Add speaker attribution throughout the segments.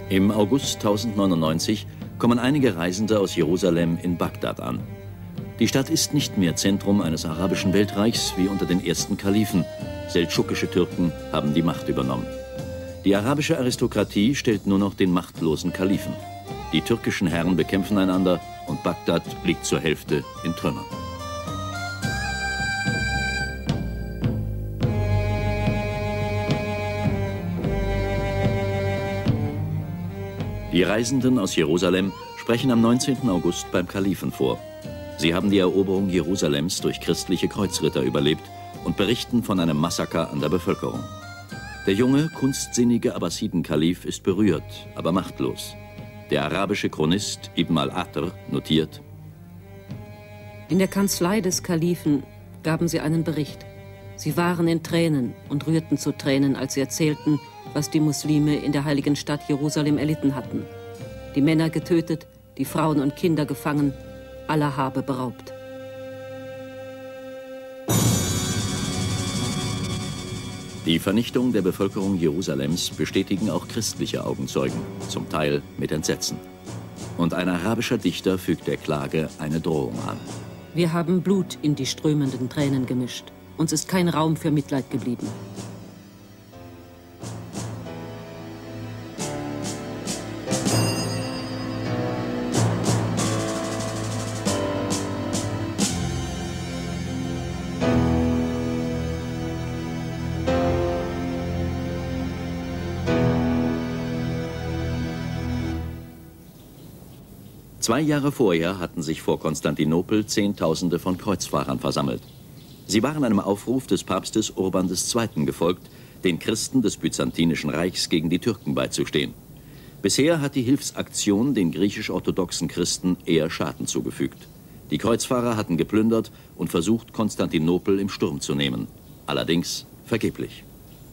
Speaker 1: Im August 1099 kommen einige Reisende aus Jerusalem in Bagdad an. Die Stadt ist nicht mehr Zentrum eines arabischen Weltreichs wie unter den ersten Kalifen. Seldschukische Türken haben die Macht übernommen. Die arabische Aristokratie stellt nur noch den machtlosen Kalifen. Die türkischen Herren bekämpfen einander und Bagdad liegt zur Hälfte in Trümmern. Die Reisenden aus Jerusalem sprechen am 19. August beim Kalifen vor. Sie haben die Eroberung Jerusalems durch christliche Kreuzritter überlebt und berichten von einem Massaker an der Bevölkerung. Der junge, kunstsinnige Abbasiden-Kalif ist berührt, aber machtlos. Der arabische Chronist Ibn al-Atr notiert:
Speaker 2: In der Kanzlei des Kalifen gaben sie einen Bericht. Sie waren in Tränen und rührten zu Tränen, als sie erzählten, was die Muslime in der heiligen Stadt Jerusalem erlitten hatten. Die Männer getötet, die Frauen und Kinder gefangen, aller Habe beraubt.
Speaker 1: Die Vernichtung der Bevölkerung Jerusalems bestätigen auch christliche Augenzeugen, zum Teil mit Entsetzen. Und ein arabischer Dichter fügt der Klage eine Drohung an.
Speaker 2: Wir haben Blut in die strömenden Tränen gemischt. Uns ist kein Raum für Mitleid geblieben.
Speaker 1: Zwei Jahre vorher hatten sich vor Konstantinopel Zehntausende von Kreuzfahrern versammelt. Sie waren einem Aufruf des Papstes Urban II. Gefolgt, den Christen des Byzantinischen Reichs gegen die Türken beizustehen. Bisher hat die Hilfsaktion den griechisch-orthodoxen Christen eher Schaden zugefügt. Die Kreuzfahrer hatten geplündert und versucht, Konstantinopel im Sturm zu nehmen. Allerdings vergeblich.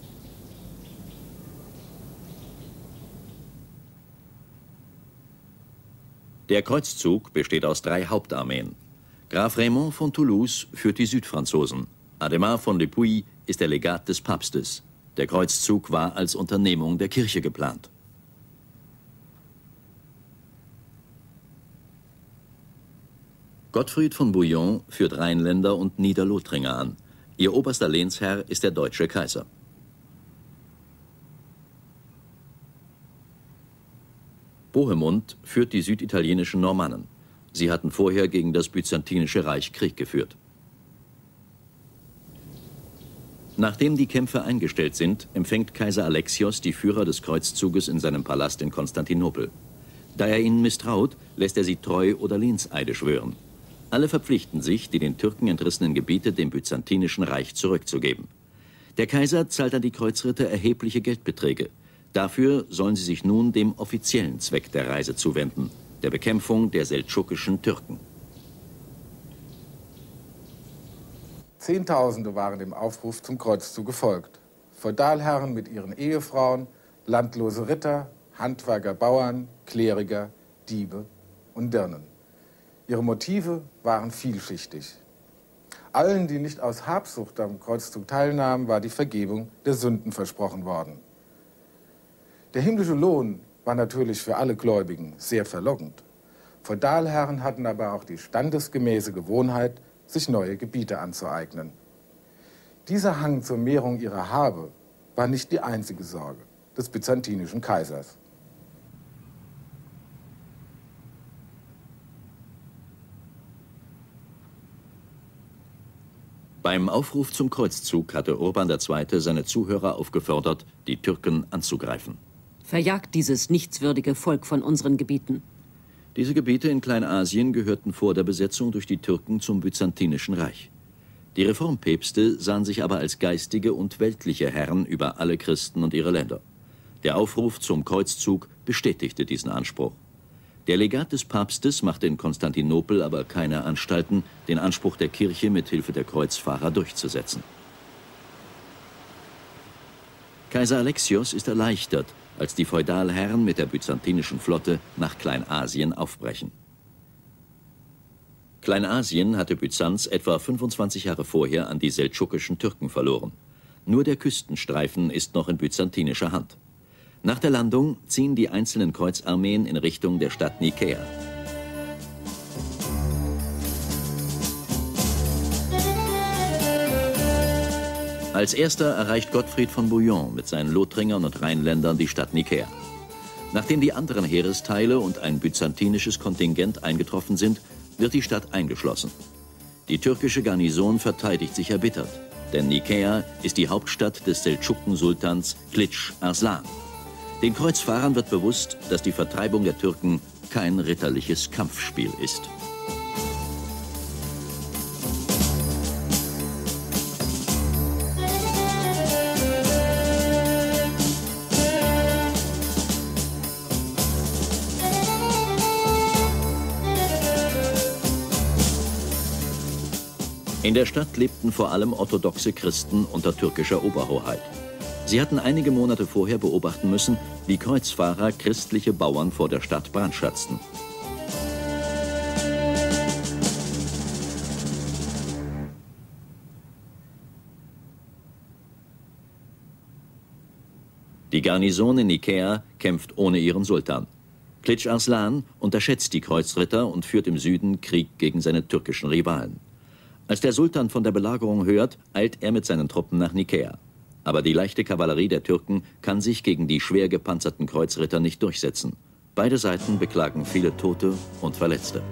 Speaker 1: Der Kreuzzug besteht aus 3 Hauptarmeen. Graf Raymond von Toulouse führt die Südfranzosen. Ademar von Le Puy ist der Legat des Papstes. Der Kreuzzug war als Unternehmung der Kirche geplant. Gottfried von Bouillon führt Rheinländer und Niederlothringer an. Ihr oberster Lehnsherr ist der deutsche Kaiser. Bohemund führt die süditalienischen Normannen. Sie hatten vorher gegen das Byzantinische Reich Krieg geführt. Nachdem die Kämpfe eingestellt sind, empfängt Kaiser Alexios die Führer des Kreuzzuges in seinem Palast in Konstantinopel. Da er ihnen misstraut, lässt er sie Treu- oder Lehnseide schwören. Alle verpflichten sich, die den Türken entrissenen Gebiete dem Byzantinischen Reich zurückzugeben. Der Kaiser zahlt an die Kreuzritter erhebliche Geldbeträge. Dafür sollen sie sich nun dem offiziellen Zweck der Reise zuwenden, der Bekämpfung der seldschukischen Türken.
Speaker 3: Zehntausende waren dem Aufruf zum Kreuzzug gefolgt. Feudalherren mit ihren Ehefrauen, landlose Ritter, Handwerker, Bauern, Kleriker, Diebe und Dirnen. Ihre Motive waren vielschichtig. Allen, die nicht aus Habsucht am Kreuzzug teilnahmen, war die Vergebung der Sünden versprochen worden. Der himmlische Lohn war natürlich für alle Gläubigen sehr verlockend. Feudalherren hatten aber auch die standesgemäße Gewohnheit, sich neue Gebiete anzueignen. Dieser Hang zur Mehrung ihrer Habe war nicht die einzige Sorge des byzantinischen Kaisers.
Speaker 1: Beim Aufruf zum Kreuzzug hatte Urban II. Seine Zuhörer aufgefordert, die Türken anzugreifen.
Speaker 2: Verjagt dieses nichtswürdige Volk von unseren Gebieten.
Speaker 1: Diese Gebiete in Kleinasien gehörten vor der Besetzung durch die Türken zum Byzantinischen Reich. Die Reformpäpste sahen sich aber als geistige und weltliche Herren über alle Christen und ihre Länder. Der Aufruf zum Kreuzzug bestätigte diesen Anspruch. Der Legat des Papstes machte in Konstantinopel aber keine Anstalten, den Anspruch der Kirche mit Hilfe der Kreuzfahrer durchzusetzen. Kaiser Alexios ist erleichtert, als die Feudalherren mit der byzantinischen Flotte nach Kleinasien aufbrechen. Kleinasien hatte Byzanz etwa 25 Jahre vorher an die seldschukischen Türken verloren. Nur der Küstenstreifen ist noch in byzantinischer Hand. Nach der Landung ziehen die einzelnen Kreuzarmeen in Richtung der Stadt Nikäa. Als erster erreicht Gottfried von Bouillon mit seinen Lothringern und Rheinländern die Stadt Nikäa. Nachdem die anderen Heeresteile und ein byzantinisches Kontingent eingetroffen sind, wird die Stadt eingeschlossen. Die türkische Garnison verteidigt sich erbittert, denn Nikäa ist die Hauptstadt des Seldschuken-Sultans Klitsch Arslan. Den Kreuzfahrern wird bewusst, dass die Vertreibung der Türken kein ritterliches Kampfspiel ist. In der Stadt lebten vor allem orthodoxe Christen unter türkischer Oberhoheit. Sie hatten einige Monate vorher beobachten müssen, wie Kreuzfahrer christliche Bauern vor der Stadt brandschatzten. Die Garnison in Nikäa kämpft ohne ihren Sultan. Klitsch Arslan unterschätzt die Kreuzritter und führt im Süden Krieg gegen seine türkischen Rivalen. Als der Sultan von der Belagerung hört, eilt er mit seinen Truppen nach Nikäa. Aber die leichte Kavallerie der Türken kann sich gegen die schwer gepanzerten Kreuzritter nicht durchsetzen. Beide Seiten beklagen viele Tote und Verletzte.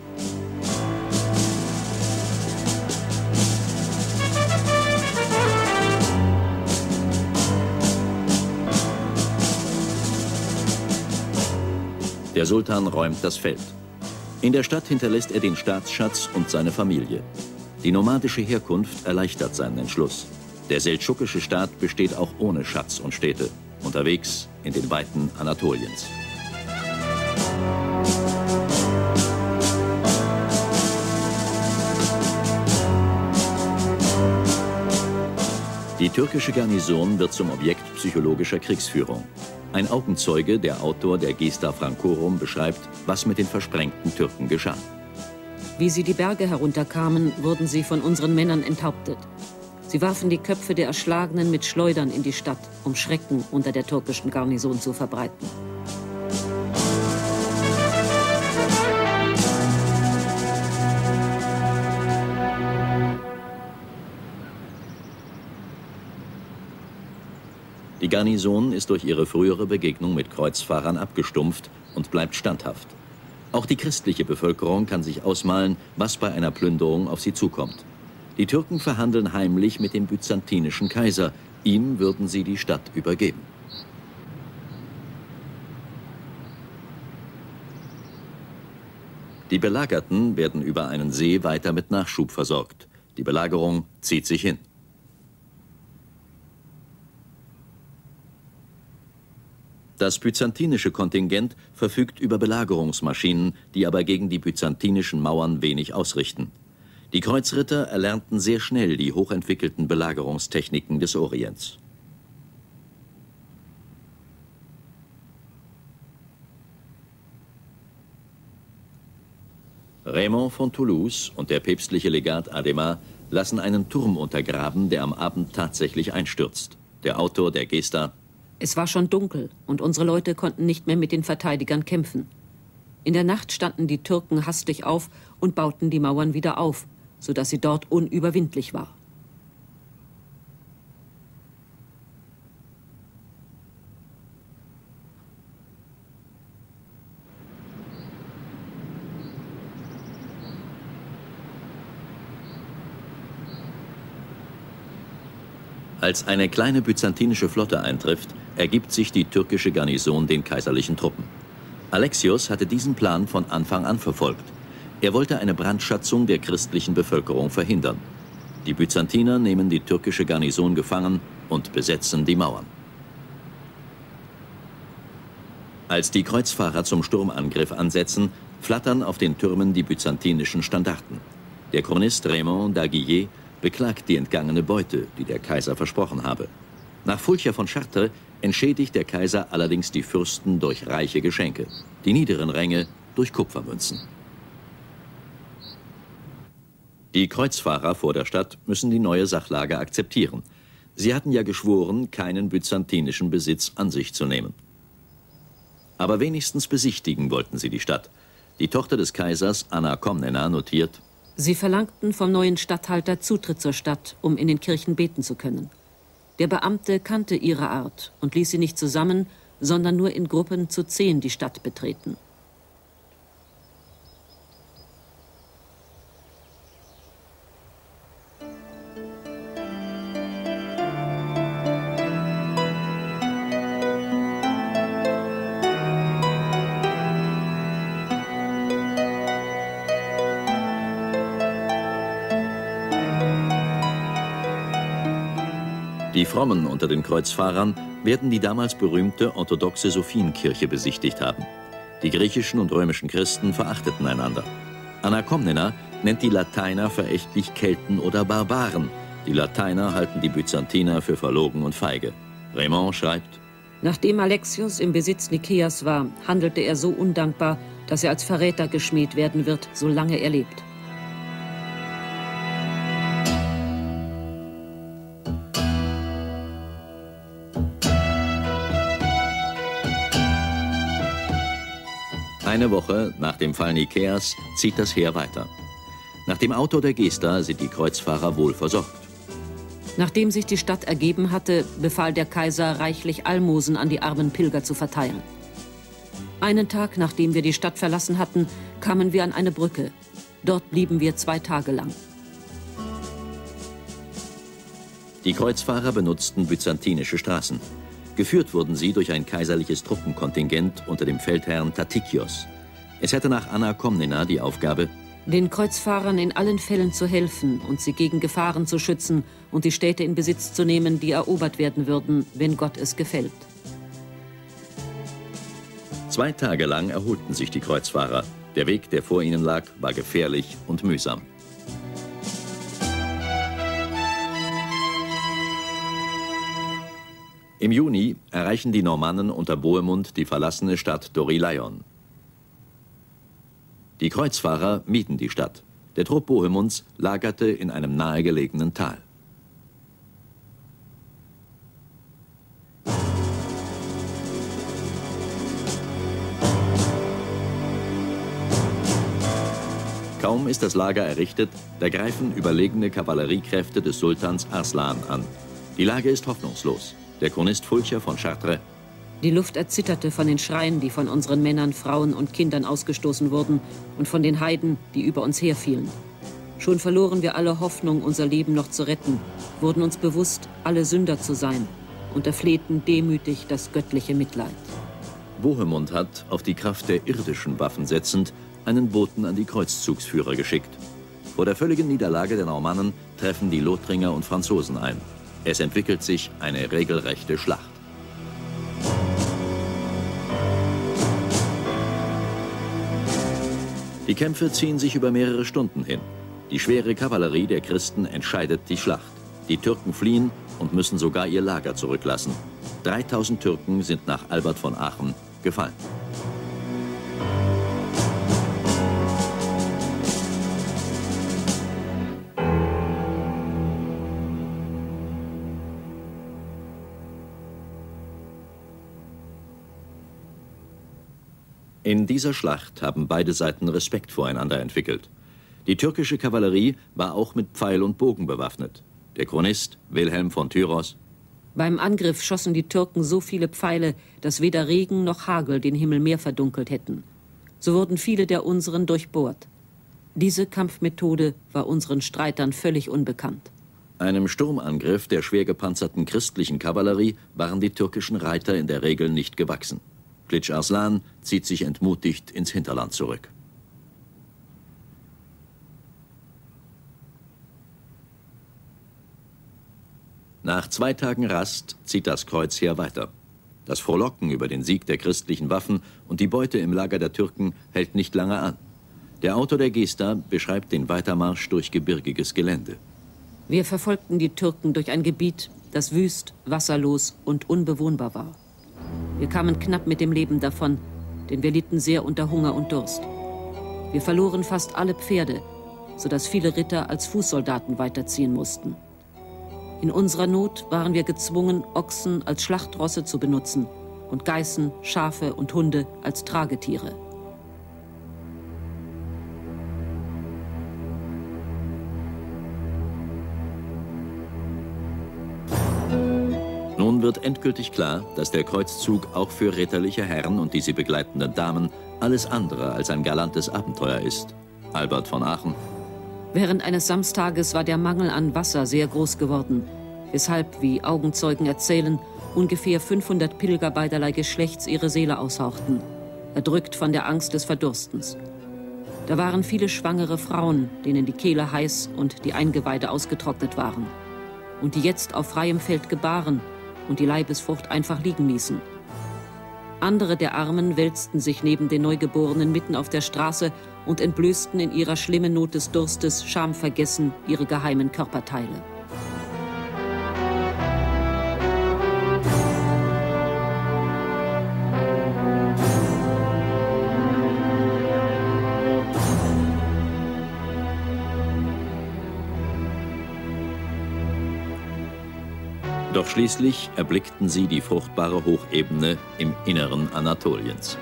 Speaker 1: Der Sultan räumt das Feld. In der Stadt hinterlässt er den Staatsschatz und seine Familie. Die nomadische Herkunft erleichtert seinen Entschluss. Der seldschukische Staat besteht auch ohne Schatz und Städte, unterwegs in den Weiten Anatoliens. Die türkische Garnison wird zum Objekt psychologischer Kriegsführung. Ein Augenzeuge, der Autor der Gesta Francorum, beschreibt, was mit den versprengten Türken geschah.
Speaker 2: Wie sie die Berge herunterkamen, wurden sie von unseren Männern enthauptet. Sie warfen die Köpfe der Erschlagenen mit Schleudern in die Stadt, um Schrecken unter der türkischen Garnison zu verbreiten.
Speaker 1: Die Garnison ist durch ihre frühere Begegnung mit Kreuzfahrern abgestumpft und bleibt standhaft. Auch die christliche Bevölkerung kann sich ausmalen, was bei einer Plünderung auf sie zukommt. Die Türken verhandeln heimlich mit dem byzantinischen Kaiser. Ihm würden sie die Stadt übergeben. Die Belagerten werden über einen See weiter mit Nachschub versorgt. Die Belagerung zieht sich hin. Das byzantinische Kontingent verfügt über Belagerungsmaschinen, die aber gegen die byzantinischen Mauern wenig ausrichten. Die Kreuzritter erlernten sehr schnell die hochentwickelten Belagerungstechniken des Orients. Raymond von Toulouse und der päpstliche Legat Adhemar lassen einen Turm untergraben, der am Abend tatsächlich einstürzt. Der Autor der Gesta:
Speaker 2: Es war schon dunkel und unsere Leute konnten nicht mehr mit den Verteidigern kämpfen. In der Nacht standen die Türken hastig auf und bauten die Mauern wieder auf, sodass sie dort unüberwindlich war.
Speaker 1: Als eine kleine byzantinische Flotte eintrifft, ergibt sich die türkische Garnison den kaiserlichen Truppen. Alexios hatte diesen Plan von Anfang an verfolgt. Er wollte eine Brandschatzung der christlichen Bevölkerung verhindern. Die Byzantiner nehmen die türkische Garnison gefangen und besetzen die Mauern. Als die Kreuzfahrer zum Sturmangriff ansetzen, flattern auf den Türmen die byzantinischen Standarten. Der Chronist Raymond d'Aguillet beklagt die entgangene Beute, die der Kaiser versprochen habe. Nach Fulcher von Chartres entschädigt der Kaiser allerdings die Fürsten durch reiche Geschenke, die niederen Ränge durch Kupfermünzen. Die Kreuzfahrer vor der Stadt müssen die neue Sachlage akzeptieren. Sie hatten ja geschworen, keinen byzantinischen Besitz an sich zu nehmen. Aber wenigstens besichtigen wollten sie die Stadt. Die Tochter des Kaisers, Anna Komnena, notiert:
Speaker 2: Sie verlangten vom neuen Statthalter Zutritt zur Stadt, um in den Kirchen beten zu können. Der Beamte kannte ihre Art und ließ sie nicht zusammen, sondern nur in Gruppen zu 10 die Stadt betreten.
Speaker 1: Die Frommen unter den Kreuzfahrern werden die damals berühmte orthodoxe Sophienkirche besichtigt haben. Die griechischen und römischen Christen verachteten einander. Anna Komnena nennt die Lateiner verächtlich Kelten oder Barbaren. Die Lateiner halten die Byzantiner für verlogen und feige. Raymond schreibt:
Speaker 2: Nachdem Alexios im Besitz Nikeas war, handelte er so undankbar, dass er als Verräter geschmäht werden wird, solange er lebt.
Speaker 1: Eine Woche nach dem Fall Nikeas zieht das Heer weiter. Nach dem Autor der Gesta sind die Kreuzfahrer wohl versorgt.
Speaker 2: Nachdem sich die Stadt ergeben hatte, befahl der Kaiser, reichlich Almosen an die armen Pilger zu verteilen. Einen Tag, nachdem wir die Stadt verlassen hatten, kamen wir an eine Brücke. Dort blieben wir 2 Tage lang.
Speaker 1: Die Kreuzfahrer benutzten byzantinische Straßen. Geführt wurden sie durch ein kaiserliches Truppenkontingent unter dem Feldherrn Tatikios. Es hätte nach Anna Komnena die Aufgabe,
Speaker 2: den Kreuzfahrern in allen Fällen zu helfen und sie gegen Gefahren zu schützen und die Städte in Besitz zu nehmen, die erobert werden würden, wenn Gott es gefällt.
Speaker 1: 2 Tage lang erholten sich die Kreuzfahrer. Der Weg, der vor ihnen lag, war gefährlich und mühsam. Im Juni erreichen die Normannen unter Bohemund die verlassene Stadt Dorylaeon. Die Kreuzfahrer mieden die Stadt. Der Trupp Bohemunds lagerte in einem nahegelegenen Tal. Kaum ist das Lager errichtet, da greifen überlegene Kavalleriekräfte des Sultans Arslan an. Die Lage ist hoffnungslos. Der Chronist Fulcher von Chartres:
Speaker 2: Die Luft erzitterte von den Schreien, die von unseren Männern, Frauen und Kindern ausgestoßen wurden und von den Heiden, die über uns herfielen. Schon verloren wir alle Hoffnung, unser Leben noch zu retten, wurden uns bewusst, alle Sünder zu sein und erflehten demütig das göttliche Mitleid.
Speaker 1: Bohemund hat, auf die Kraft der irdischen Waffen setzend, einen Boten an die Kreuzzugsführer geschickt. Vor der völligen Niederlage der Normannen treffen die Lothringer und Franzosen ein. Es entwickelt sich eine regelrechte Schlacht. Die Kämpfe ziehen sich über mehrere Stunden hin. Die schwere Kavallerie der Christen entscheidet die Schlacht. Die Türken fliehen und müssen sogar ihr Lager zurücklassen. 3000 Türken sind nach Albert von Aachen gefallen. In dieser Schlacht haben beide Seiten Respekt voreinander entwickelt. Die türkische Kavallerie war auch mit Pfeil und Bogen bewaffnet. Der Chronist Wilhelm von Tyros:
Speaker 2: Beim Angriff schossen die Türken so viele Pfeile, dass weder Regen noch Hagel den Himmel mehr verdunkelt hätten. So wurden viele der unseren durchbohrt. Diese Kampfmethode war unseren Streitern völlig unbekannt.
Speaker 1: Einem Sturmangriff der schwer gepanzerten christlichen Kavallerie waren die türkischen Reiter in der Regel nicht gewachsen. Klitsch Arslan zieht sich entmutigt ins Hinterland zurück. Nach 2 Tagen Rast zieht das Kreuzheer weiter. Das Frohlocken über den Sieg der christlichen Waffen und die Beute im Lager der Türken hält nicht lange an. Der Autor der Gesta beschreibt den Weitermarsch durch gebirgiges Gelände.
Speaker 2: Wir verfolgten die Türken durch ein Gebiet, das wüst, wasserlos und unbewohnbar war. Wir kamen knapp mit dem Leben davon, denn wir litten sehr unter Hunger und Durst. Wir verloren fast alle Pferde, sodass viele Ritter als Fußsoldaten weiterziehen mussten. In unserer Not waren wir gezwungen, Ochsen als Schlachtrosse zu benutzen und Geißen, Schafe und Hunde als Tragetiere.
Speaker 1: Nun wird endgültig klar, dass der Kreuzzug auch für ritterliche Herren und die sie begleitenden Damen alles andere als ein galantes Abenteuer ist. Albert von Aachen.
Speaker 2: Während eines Samstages war der Mangel an Wasser sehr groß geworden, weshalb, wie Augenzeugen erzählen, ungefähr 500 Pilger beiderlei Geschlechts ihre Seele aushauchten, erdrückt von der Angst des Verdurstens. Da waren viele schwangere Frauen, denen die Kehle heiß und die Eingeweide ausgetrocknet waren und die jetzt auf freiem Feld gebaren und die Leibesfrucht einfach liegen ließen. Andere der Armen wälzten sich neben den Neugeborenen mitten auf der Straße und entblößten in ihrer schlimmen Not des Durstes schamvergessen ihre geheimen Körperteile.
Speaker 1: Doch schließlich erblickten sie die fruchtbare Hochebene im Inneren Anatoliens.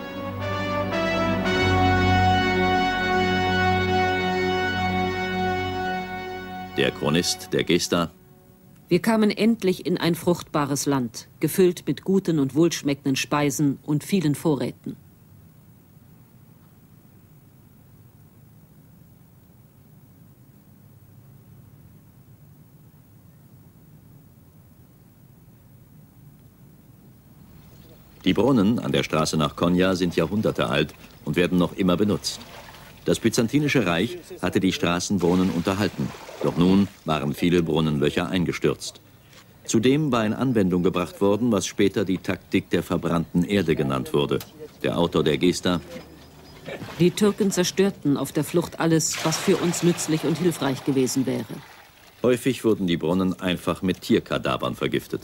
Speaker 1: Der Chronist der Gesta:
Speaker 2: Wir kamen endlich in ein fruchtbares Land, gefüllt mit guten und wohlschmeckenden Speisen und vielen Vorräten.
Speaker 1: Die Brunnen an der Straße nach Konya sind Jahrhunderte alt und werden noch immer benutzt. Das Byzantinische Reich hatte die Straßenbrunnen unterhalten, doch nun waren viele Brunnenlöcher eingestürzt. Zudem war in Anwendung gebracht worden, was später die Taktik der verbrannten Erde genannt wurde. Der Autor der Gesta:
Speaker 2: Die Türken zerstörten auf der Flucht alles, was für uns nützlich und hilfreich gewesen wäre.
Speaker 1: Häufig wurden die Brunnen einfach mit Tierkadavern vergiftet.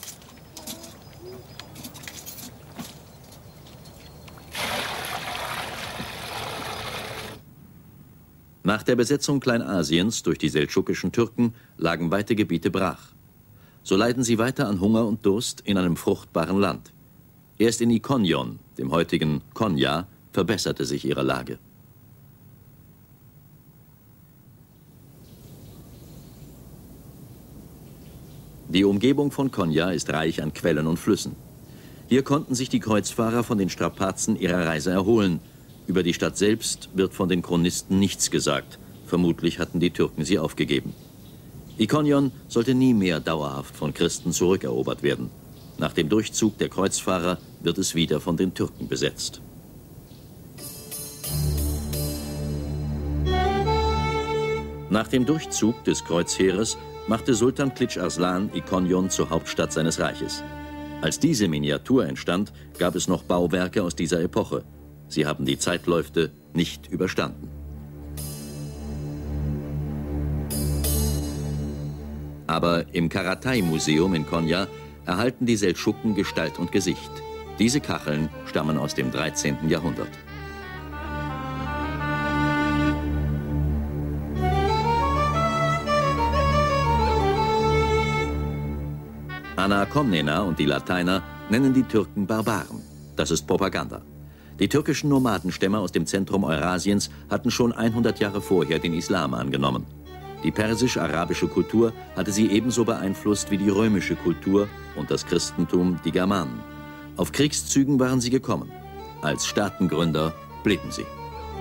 Speaker 1: Nach der Besetzung Kleinasiens durch die seldschukischen Türken lagen weite Gebiete brach. So leiden sie weiter an Hunger und Durst in einem fruchtbaren Land. Erst in Ikonion, dem heutigen Konya, verbesserte sich ihre Lage. Die Umgebung von Konya ist reich an Quellen und Flüssen. Hier konnten sich die Kreuzfahrer von den Strapazen ihrer Reise erholen. Über die Stadt selbst wird von den Chronisten nichts gesagt. Vermutlich hatten die Türken sie aufgegeben. Ikonion sollte nie mehr dauerhaft von Christen zurückerobert werden. Nach dem Durchzug der Kreuzfahrer wird es wieder von den Türken besetzt. Nach dem Durchzug des Kreuzheeres machte Sultan Klitsch Arslan Ikonion zur Hauptstadt seines Reiches. Als diese Miniatur entstand, gab es noch Bauwerke aus dieser Epoche. Sie haben die Zeitläufte nicht überstanden. Aber im Karatay-Museum in Konya erhalten die Seldschuken Gestalt und Gesicht. Diese Kacheln stammen aus dem 13. Jahrhundert. Anna Komnena und die Lateiner nennen die Türken Barbaren. Das ist Propaganda. Die türkischen Nomadenstämme aus dem Zentrum Eurasiens hatten schon 100 Jahre vorher den Islam angenommen. Die persisch-arabische Kultur hatte sie ebenso beeinflusst wie die römische Kultur und das Christentum die Germanen. Auf Kriegszügen waren sie gekommen. Als Staatengründer blieben sie.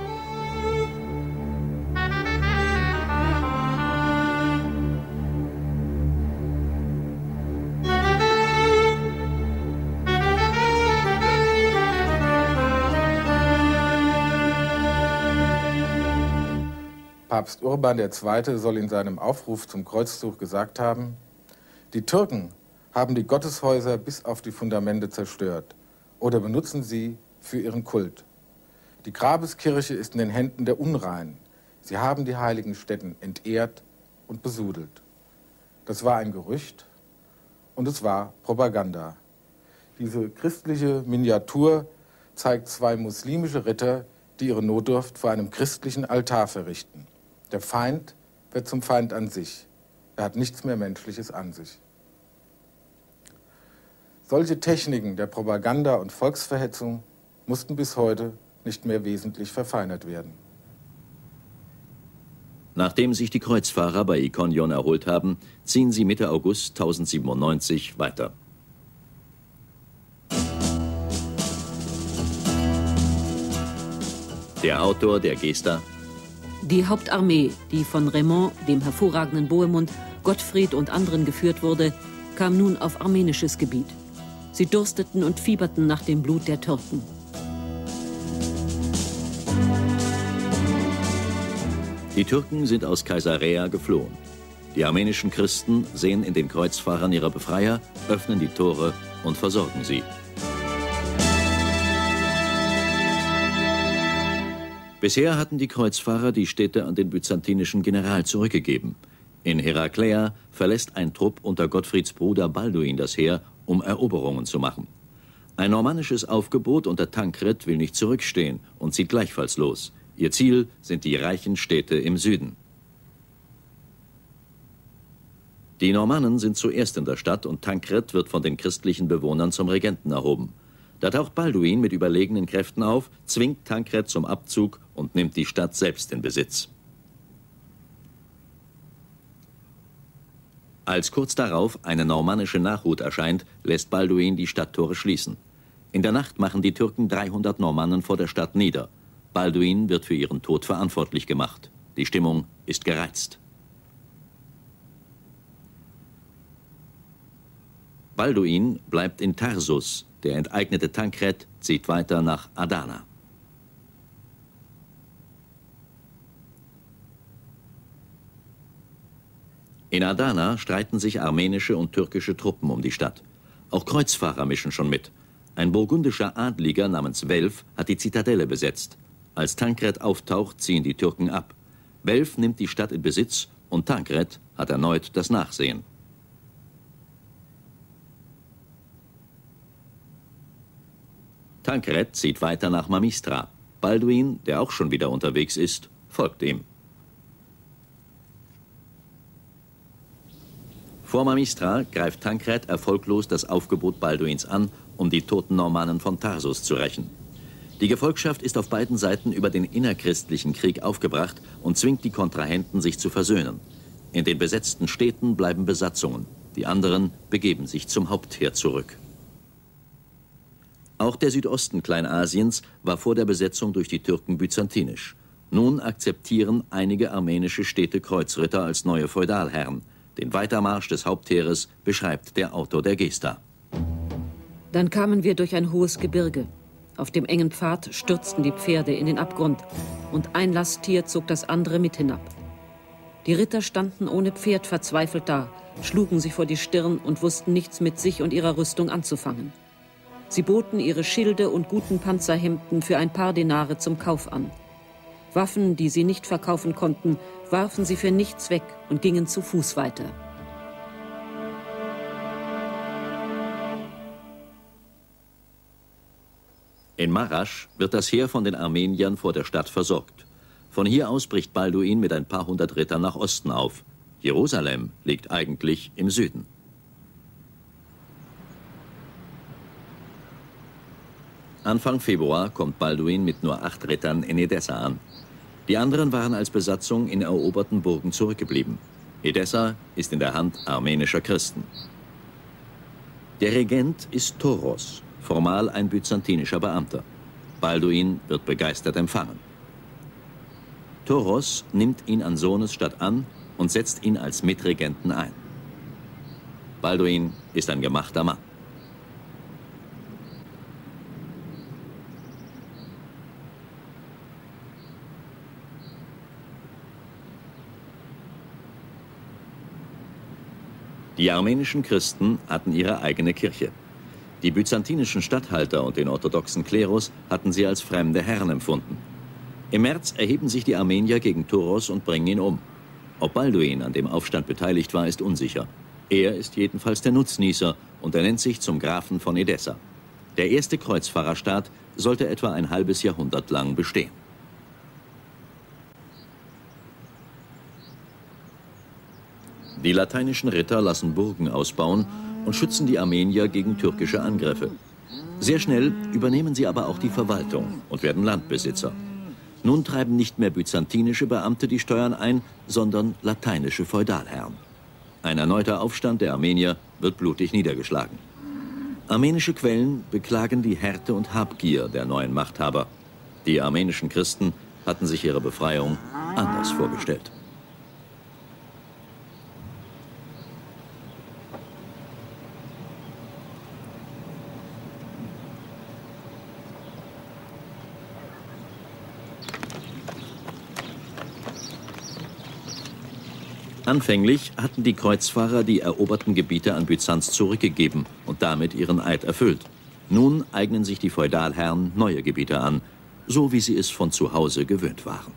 Speaker 3: Papst Urban II. Soll in seinem Aufruf zum Kreuzzug gesagt haben: Die Türken haben die Gotteshäuser bis auf die Fundamente zerstört oder benutzen sie für ihren Kult. Die Grabeskirche ist in den Händen der Unreinen. Sie haben die heiligen Stätten entehrt und besudelt. Das war ein Gerücht und es war Propaganda. Diese christliche Miniatur zeigt zwei muslimische Ritter, die ihre Notdurft vor einem christlichen Altar verrichten. Der Feind wird zum Feind an sich. Er hat nichts mehr Menschliches an sich. Solche Techniken der Propaganda und Volksverhetzung mussten bis heute nicht mehr wesentlich verfeinert werden.
Speaker 1: Nachdem sich die Kreuzfahrer bei Ikonion erholt haben, ziehen sie Mitte August 1097 weiter. Der Autor der Gesta:
Speaker 2: Die Hauptarmee, die von Raymond, dem hervorragenden Bohemund, Gottfried und anderen geführt wurde, kam nun auf armenisches Gebiet. Sie dursteten und fieberten nach dem Blut der Türken.
Speaker 1: Die Türken sind aus Caesarea geflohen. Die armenischen Christen sehen in den Kreuzfahrern ihre Befreier, öffnen die Tore und versorgen sie. Bisher hatten die Kreuzfahrer die Städte an den byzantinischen General zurückgegeben. In Herakleia verlässt ein Trupp unter Gottfrieds Bruder Balduin das Heer, um Eroberungen zu machen. Ein normannisches Aufgebot unter Tankred will nicht zurückstehen und zieht gleichfalls los. Ihr Ziel sind die reichen Städte im Süden. Die Normannen sind zuerst in der Stadt und Tankred wird von den christlichen Bewohnern zum Regenten erhoben. Da taucht Balduin mit überlegenen Kräften auf, zwingt Tankred zum Abzug und nimmt die Stadt selbst in Besitz. Als kurz darauf eine normannische Nachhut erscheint, lässt Balduin die Stadttore schließen. In der Nacht machen die Türken 300 Normannen vor der Stadt nieder. Balduin wird für ihren Tod verantwortlich gemacht. Die Stimmung ist gereizt. Balduin bleibt in Tarsus. Der enteignete Tankred zieht weiter nach Adana. In Adana streiten sich armenische und türkische Truppen um die Stadt. Auch Kreuzfahrer mischen schon mit. Ein burgundischer Adliger namens Welf hat die Zitadelle besetzt. Als Tankred auftaucht, ziehen die Türken ab. Welf nimmt die Stadt in Besitz und Tankred hat erneut das Nachsehen. Tankred zieht weiter nach Mamistra. Balduin, der auch schon wieder unterwegs ist, folgt ihm. Vor Mamistra greift Tankred erfolglos das Aufgebot Balduins an, um die toten Normannen von Tarsus zu rächen. Die Gefolgschaft ist auf beiden Seiten über den innerchristlichen Krieg aufgebracht und zwingt die Kontrahenten, sich zu versöhnen. In den besetzten Städten bleiben Besatzungen. Die anderen begeben sich zum Hauptheer zurück. Auch der Südosten Kleinasiens war vor der Besetzung durch die Türken byzantinisch. Nun akzeptieren einige armenische Städte Kreuzritter als neue Feudalherren. Den Weitermarsch des Hauptheeres beschreibt der Autor der Gesta.
Speaker 2: Dann kamen wir durch ein hohes Gebirge. Auf dem engen Pfad stürzten die Pferde in den Abgrund und ein Lasttier zog das andere mit hinab. Die Ritter standen ohne Pferd verzweifelt da, schlugen sich vor die Stirn und wussten nichts mit sich und ihrer Rüstung anzufangen. Sie boten ihre Schilde und guten Panzerhemden für ein paar Denare zum Kauf an. Waffen, die sie nicht verkaufen konnten, warfen sie für nichts weg und gingen zu Fuß weiter.
Speaker 1: In Marasch wird das Heer von den Armeniern vor der Stadt versorgt. Von hier aus bricht Balduin mit ein paar hundert Rittern nach Osten auf. Jerusalem liegt eigentlich im Süden. Anfang Februar kommt Balduin mit nur 8 Rittern in Edessa an. Die anderen waren als Besatzung in eroberten Burgen zurückgeblieben. Edessa ist in der Hand armenischer Christen. Der Regent ist Toros, formal ein byzantinischer Beamter. Balduin wird begeistert empfangen. Toros nimmt ihn an Sohnes statt an und setzt ihn als Mitregenten ein. Balduin ist ein gemachter Mann. Die armenischen Christen hatten ihre eigene Kirche. Die byzantinischen Statthalter und den orthodoxen Klerus hatten sie als fremde Herren empfunden. Im März erheben sich die Armenier gegen Toros und bringen ihn um. Ob Balduin an dem Aufstand beteiligt war, ist unsicher. Er ist jedenfalls der Nutznießer und ernennt sich zum Grafen von Edessa. Der erste Kreuzfahrerstaat sollte etwa ein halbes Jahrhundert lang bestehen. Die lateinischen Ritter lassen Burgen ausbauen und schützen die Armenier gegen türkische Angriffe. Sehr schnell übernehmen sie aber auch die Verwaltung und werden Landbesitzer. Nun treiben nicht mehr byzantinische Beamte die Steuern ein, sondern lateinische Feudalherren. Ein erneuter Aufstand der Armenier wird blutig niedergeschlagen. Armenische Quellen beklagen die Härte und Habgier der neuen Machthaber. Die armenischen Christen hatten sich ihre Befreiung anders vorgestellt. Anfänglich hatten die Kreuzfahrer die eroberten Gebiete an Byzanz zurückgegeben und damit ihren Eid erfüllt. Nun eignen sich die Feudalherren neue Gebiete an, so wie sie es von zu Hause gewöhnt waren.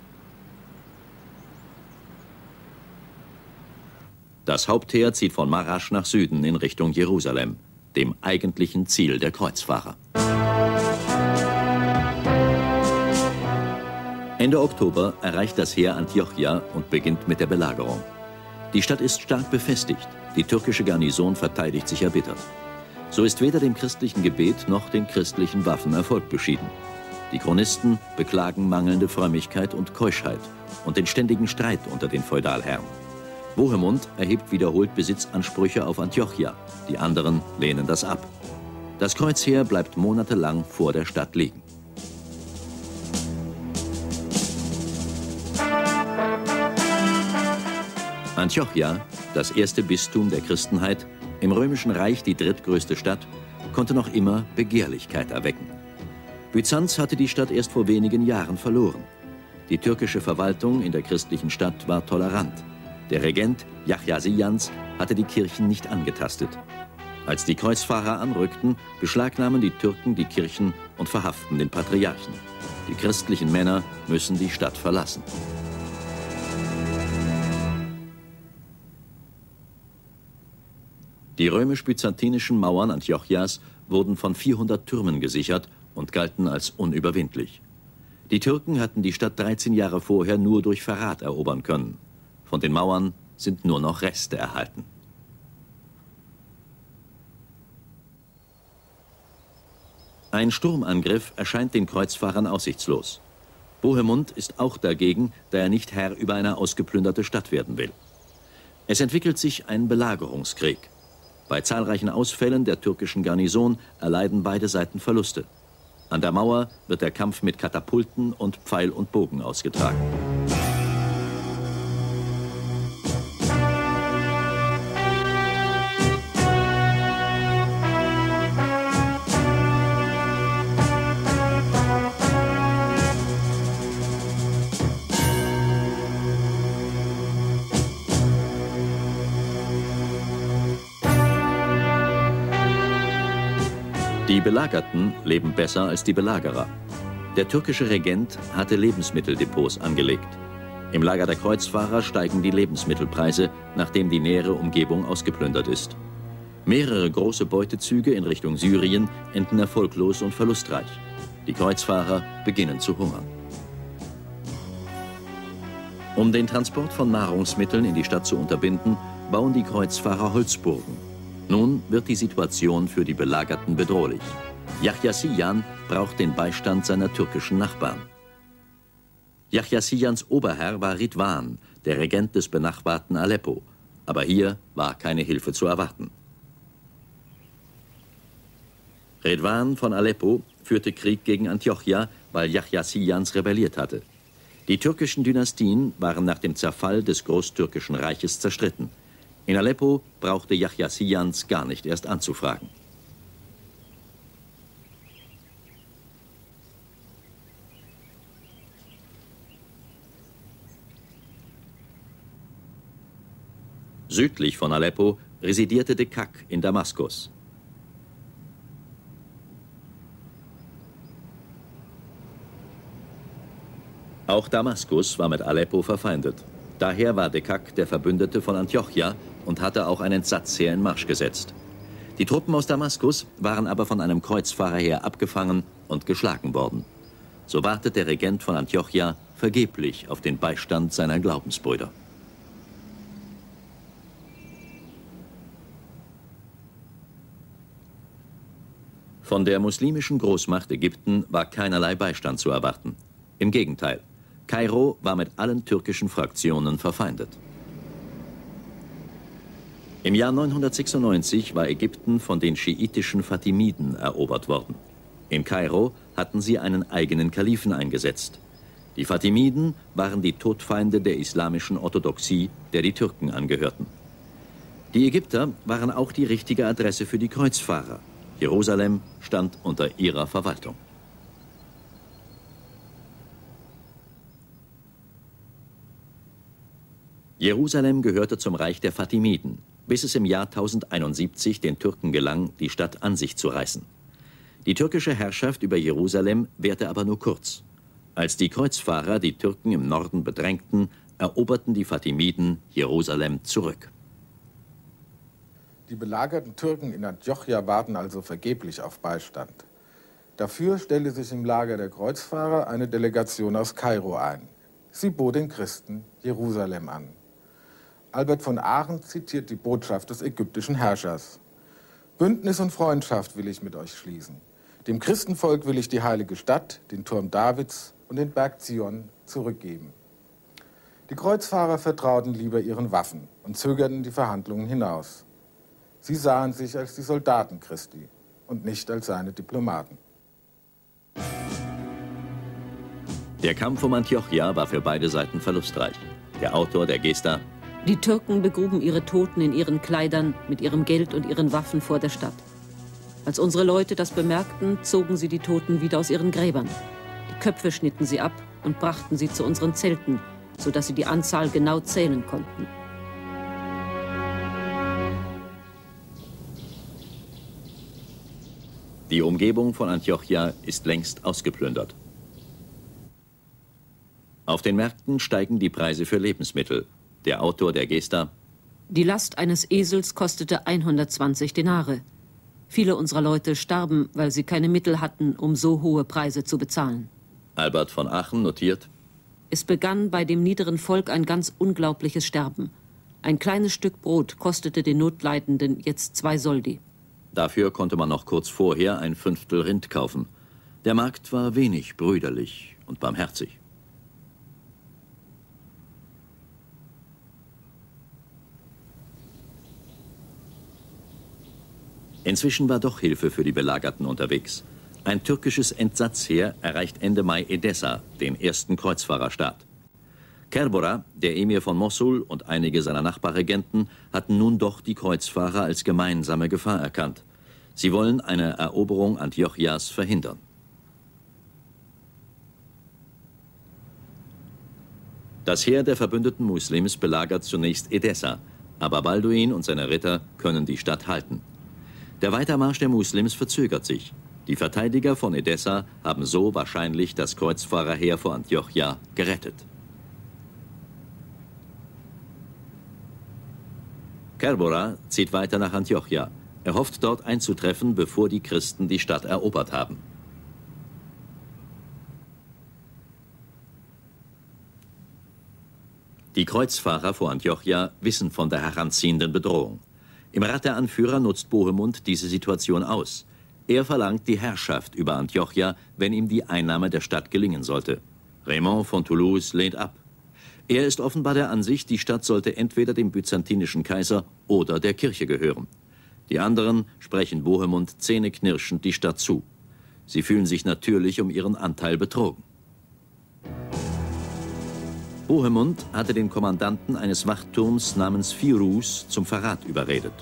Speaker 1: Das Hauptheer zieht von Marasch nach Süden in Richtung Jerusalem, dem eigentlichen Ziel der Kreuzfahrer. Ende Oktober erreicht das Heer Antiochia und beginnt mit der Belagerung. Die Stadt ist stark befestigt, die türkische Garnison verteidigt sich erbittert. So ist weder dem christlichen Gebet noch den christlichen Waffen Erfolg beschieden. Die Chronisten beklagen mangelnde Frömmigkeit und Keuschheit und den ständigen Streit unter den Feudalherren. Bohemund erhebt wiederholt Besitzansprüche auf Antiochia, die anderen lehnen das ab. Das Kreuzheer bleibt monatelang vor der Stadt liegen. Antiochia, das erste Bistum der Christenheit, im Römischen Reich die drittgrößte Stadt, konnte noch immer Begehrlichkeit erwecken. Byzanz hatte die Stadt erst vor wenigen Jahren verloren. Die türkische Verwaltung in der christlichen Stadt war tolerant. Der Regent Yahya Siyans hatte die Kirchen nicht angetastet. Als die Kreuzfahrer anrückten, beschlagnahmen die Türken die Kirchen und verhaften den Patriarchen. Die christlichen Männer müssen die Stadt verlassen. Die römisch-byzantinischen Mauern Antiochias wurden von 400 Türmen gesichert und galten als unüberwindlich. Die Türken hatten die Stadt 13 Jahre vorher nur durch Verrat erobern können. Von den Mauern sind nur noch Reste erhalten. Ein Sturmangriff erscheint den Kreuzfahrern aussichtslos. Bohemund ist auch dagegen, da er nicht Herr über eine ausgeplünderte Stadt werden will. Es entwickelt sich ein Belagerungskrieg. Bei zahlreichen Ausfällen der türkischen Garnison erleiden beide Seiten Verluste. An der Mauer wird der Kampf mit Katapulten und Pfeil und Bogen ausgetragen. Die Belagerten leben besser als die Belagerer. Der türkische Regent hatte Lebensmitteldepots angelegt. Im Lager der Kreuzfahrer steigen die Lebensmittelpreise, nachdem die nähere Umgebung ausgeplündert ist. Mehrere große Beutezüge in Richtung Syrien enden erfolglos und verlustreich. Die Kreuzfahrer beginnen zu hungern. Um den Transport von Nahrungsmitteln in die Stadt zu unterbinden, bauen die Kreuzfahrer Holzburgen. Nun wird die Situation für die Belagerten bedrohlich. Yahya Siyan braucht den Beistand seiner türkischen Nachbarn. Yahya Siyans Oberherr war Ridwan, der Regent des benachbarten Aleppo. Aber hier war keine Hilfe zu erwarten. Ridwan von Aleppo führte Krieg gegen Antiochia, weil Yahya Siyans rebelliert hatte. Die türkischen Dynastien waren nach dem Zerfall des Großtürkischen Reiches zerstritten. In Aleppo brauchte Yahya Siyans gar nicht erst anzufragen. Südlich von Aleppo residierte Dekak in Damaskus. Auch Damaskus war mit Aleppo verfeindet. Daher war Dekak der Verbündete von Antiochia und hatte auch ein Entsatzheer in Marsch gesetzt. Die Truppen aus Damaskus waren aber von einem Kreuzfahrerheer abgefangen und geschlagen worden. So wartet der Regent von Antiochia vergeblich auf den Beistand seiner Glaubensbrüder. Von der muslimischen Großmacht Ägypten war keinerlei Beistand zu erwarten. Im Gegenteil, Kairo war mit allen türkischen Fraktionen verfeindet. Im Jahr 996 war Ägypten von den schiitischen Fatimiden erobert worden. In Kairo hatten sie einen eigenen Kalifen eingesetzt. Die Fatimiden waren die Todfeinde der islamischen Orthodoxie, der die Türken angehörten. Die Ägypter waren auch die richtige Adresse für die Kreuzfahrer. Jerusalem stand unter ihrer Verwaltung. Jerusalem gehörte zum Reich der Fatimiden, bis es im Jahr 1071 den Türken gelang, die Stadt an sich zu reißen. Die türkische Herrschaft über Jerusalem währte aber nur kurz. Als die Kreuzfahrer die Türken im Norden bedrängten, eroberten die Fatimiden Jerusalem zurück.
Speaker 3: Die belagerten Türken in Antiochia warten also vergeblich auf Beistand. Dafür stellte sich im Lager der Kreuzfahrer eine Delegation aus Kairo ein. Sie bot den Christen Jerusalem an. Albert von Aachen zitiert die Botschaft des ägyptischen Herrschers. Bündnis und Freundschaft will ich mit euch schließen. Dem Christenvolk will ich die heilige Stadt, den Turm Davids und den Berg Zion zurückgeben. Die Kreuzfahrer vertrauten lieber ihren Waffen und zögerten die Verhandlungen hinaus. Sie sahen sich als die Soldaten Christi und nicht als seine Diplomaten.
Speaker 1: Der Kampf um Antiochia war für beide Seiten verlustreich. Der Autor der Gesta:
Speaker 2: Die Türken begruben ihre Toten in ihren Kleidern, mit ihrem Geld und ihren Waffen vor der Stadt. Als unsere Leute das bemerkten, zogen sie die Toten wieder aus ihren Gräbern. Die Köpfe schnitten sie ab und brachten sie zu unseren Zelten, sodass sie die Anzahl genau zählen konnten.
Speaker 1: Die Umgebung von Antiochia ist längst ausgeplündert. Auf den Märkten steigen die Preise für Lebensmittel. Der Autor der Gesta:
Speaker 2: Die Last eines Esels kostete 120 Denare. Viele unserer Leute starben, weil sie keine Mittel hatten, um so hohe Preise zu bezahlen.
Speaker 1: Albert von Aachen notiert:
Speaker 2: Es begann bei dem niederen Volk ein ganz unglaubliches Sterben. Ein kleines Stück Brot kostete den Notleidenden jetzt 2 Soldi.
Speaker 1: Dafür konnte man noch kurz vorher ein 1/5 Rind kaufen. Der Markt war wenig brüderlich und barmherzig. Inzwischen war doch Hilfe für die Belagerten unterwegs. Ein türkisches Entsatzheer erreicht Ende Mai Edessa, den ersten Kreuzfahrerstaat. Kerbera, der Emir von Mossul und einige seiner Nachbarregenten hatten nun doch die Kreuzfahrer als gemeinsame Gefahr erkannt. Sie wollen eine Eroberung Antiochias verhindern. Das Heer der verbündeten Muslims belagert zunächst Edessa, aber Balduin und seine Ritter können die Stadt halten. Der Weitermarsch der Muslims verzögert sich. Die Verteidiger von Edessa haben so wahrscheinlich das Kreuzfahrerheer vor Antiochia gerettet. Kerbera zieht weiter nach Antiochia. Er hofft, dort einzutreffen, bevor die Christen die Stadt erobert haben. Die Kreuzfahrer vor Antiochia wissen von der heranziehenden Bedrohung. Im Rat der Anführer nutzt Bohemund diese Situation aus. Er verlangt die Herrschaft über Antiochia, wenn ihm die Einnahme der Stadt gelingen sollte. Raymond von Toulouse lehnt ab. Er ist offenbar der Ansicht, die Stadt sollte entweder dem byzantinischen Kaiser oder der Kirche gehören. Die anderen sprechen Bohemund zähneknirschend die Stadt zu. Sie fühlen sich natürlich um ihren Anteil betrogen. Bohemund hatte den Kommandanten eines Wachturms namens Firuz zum Verrat überredet.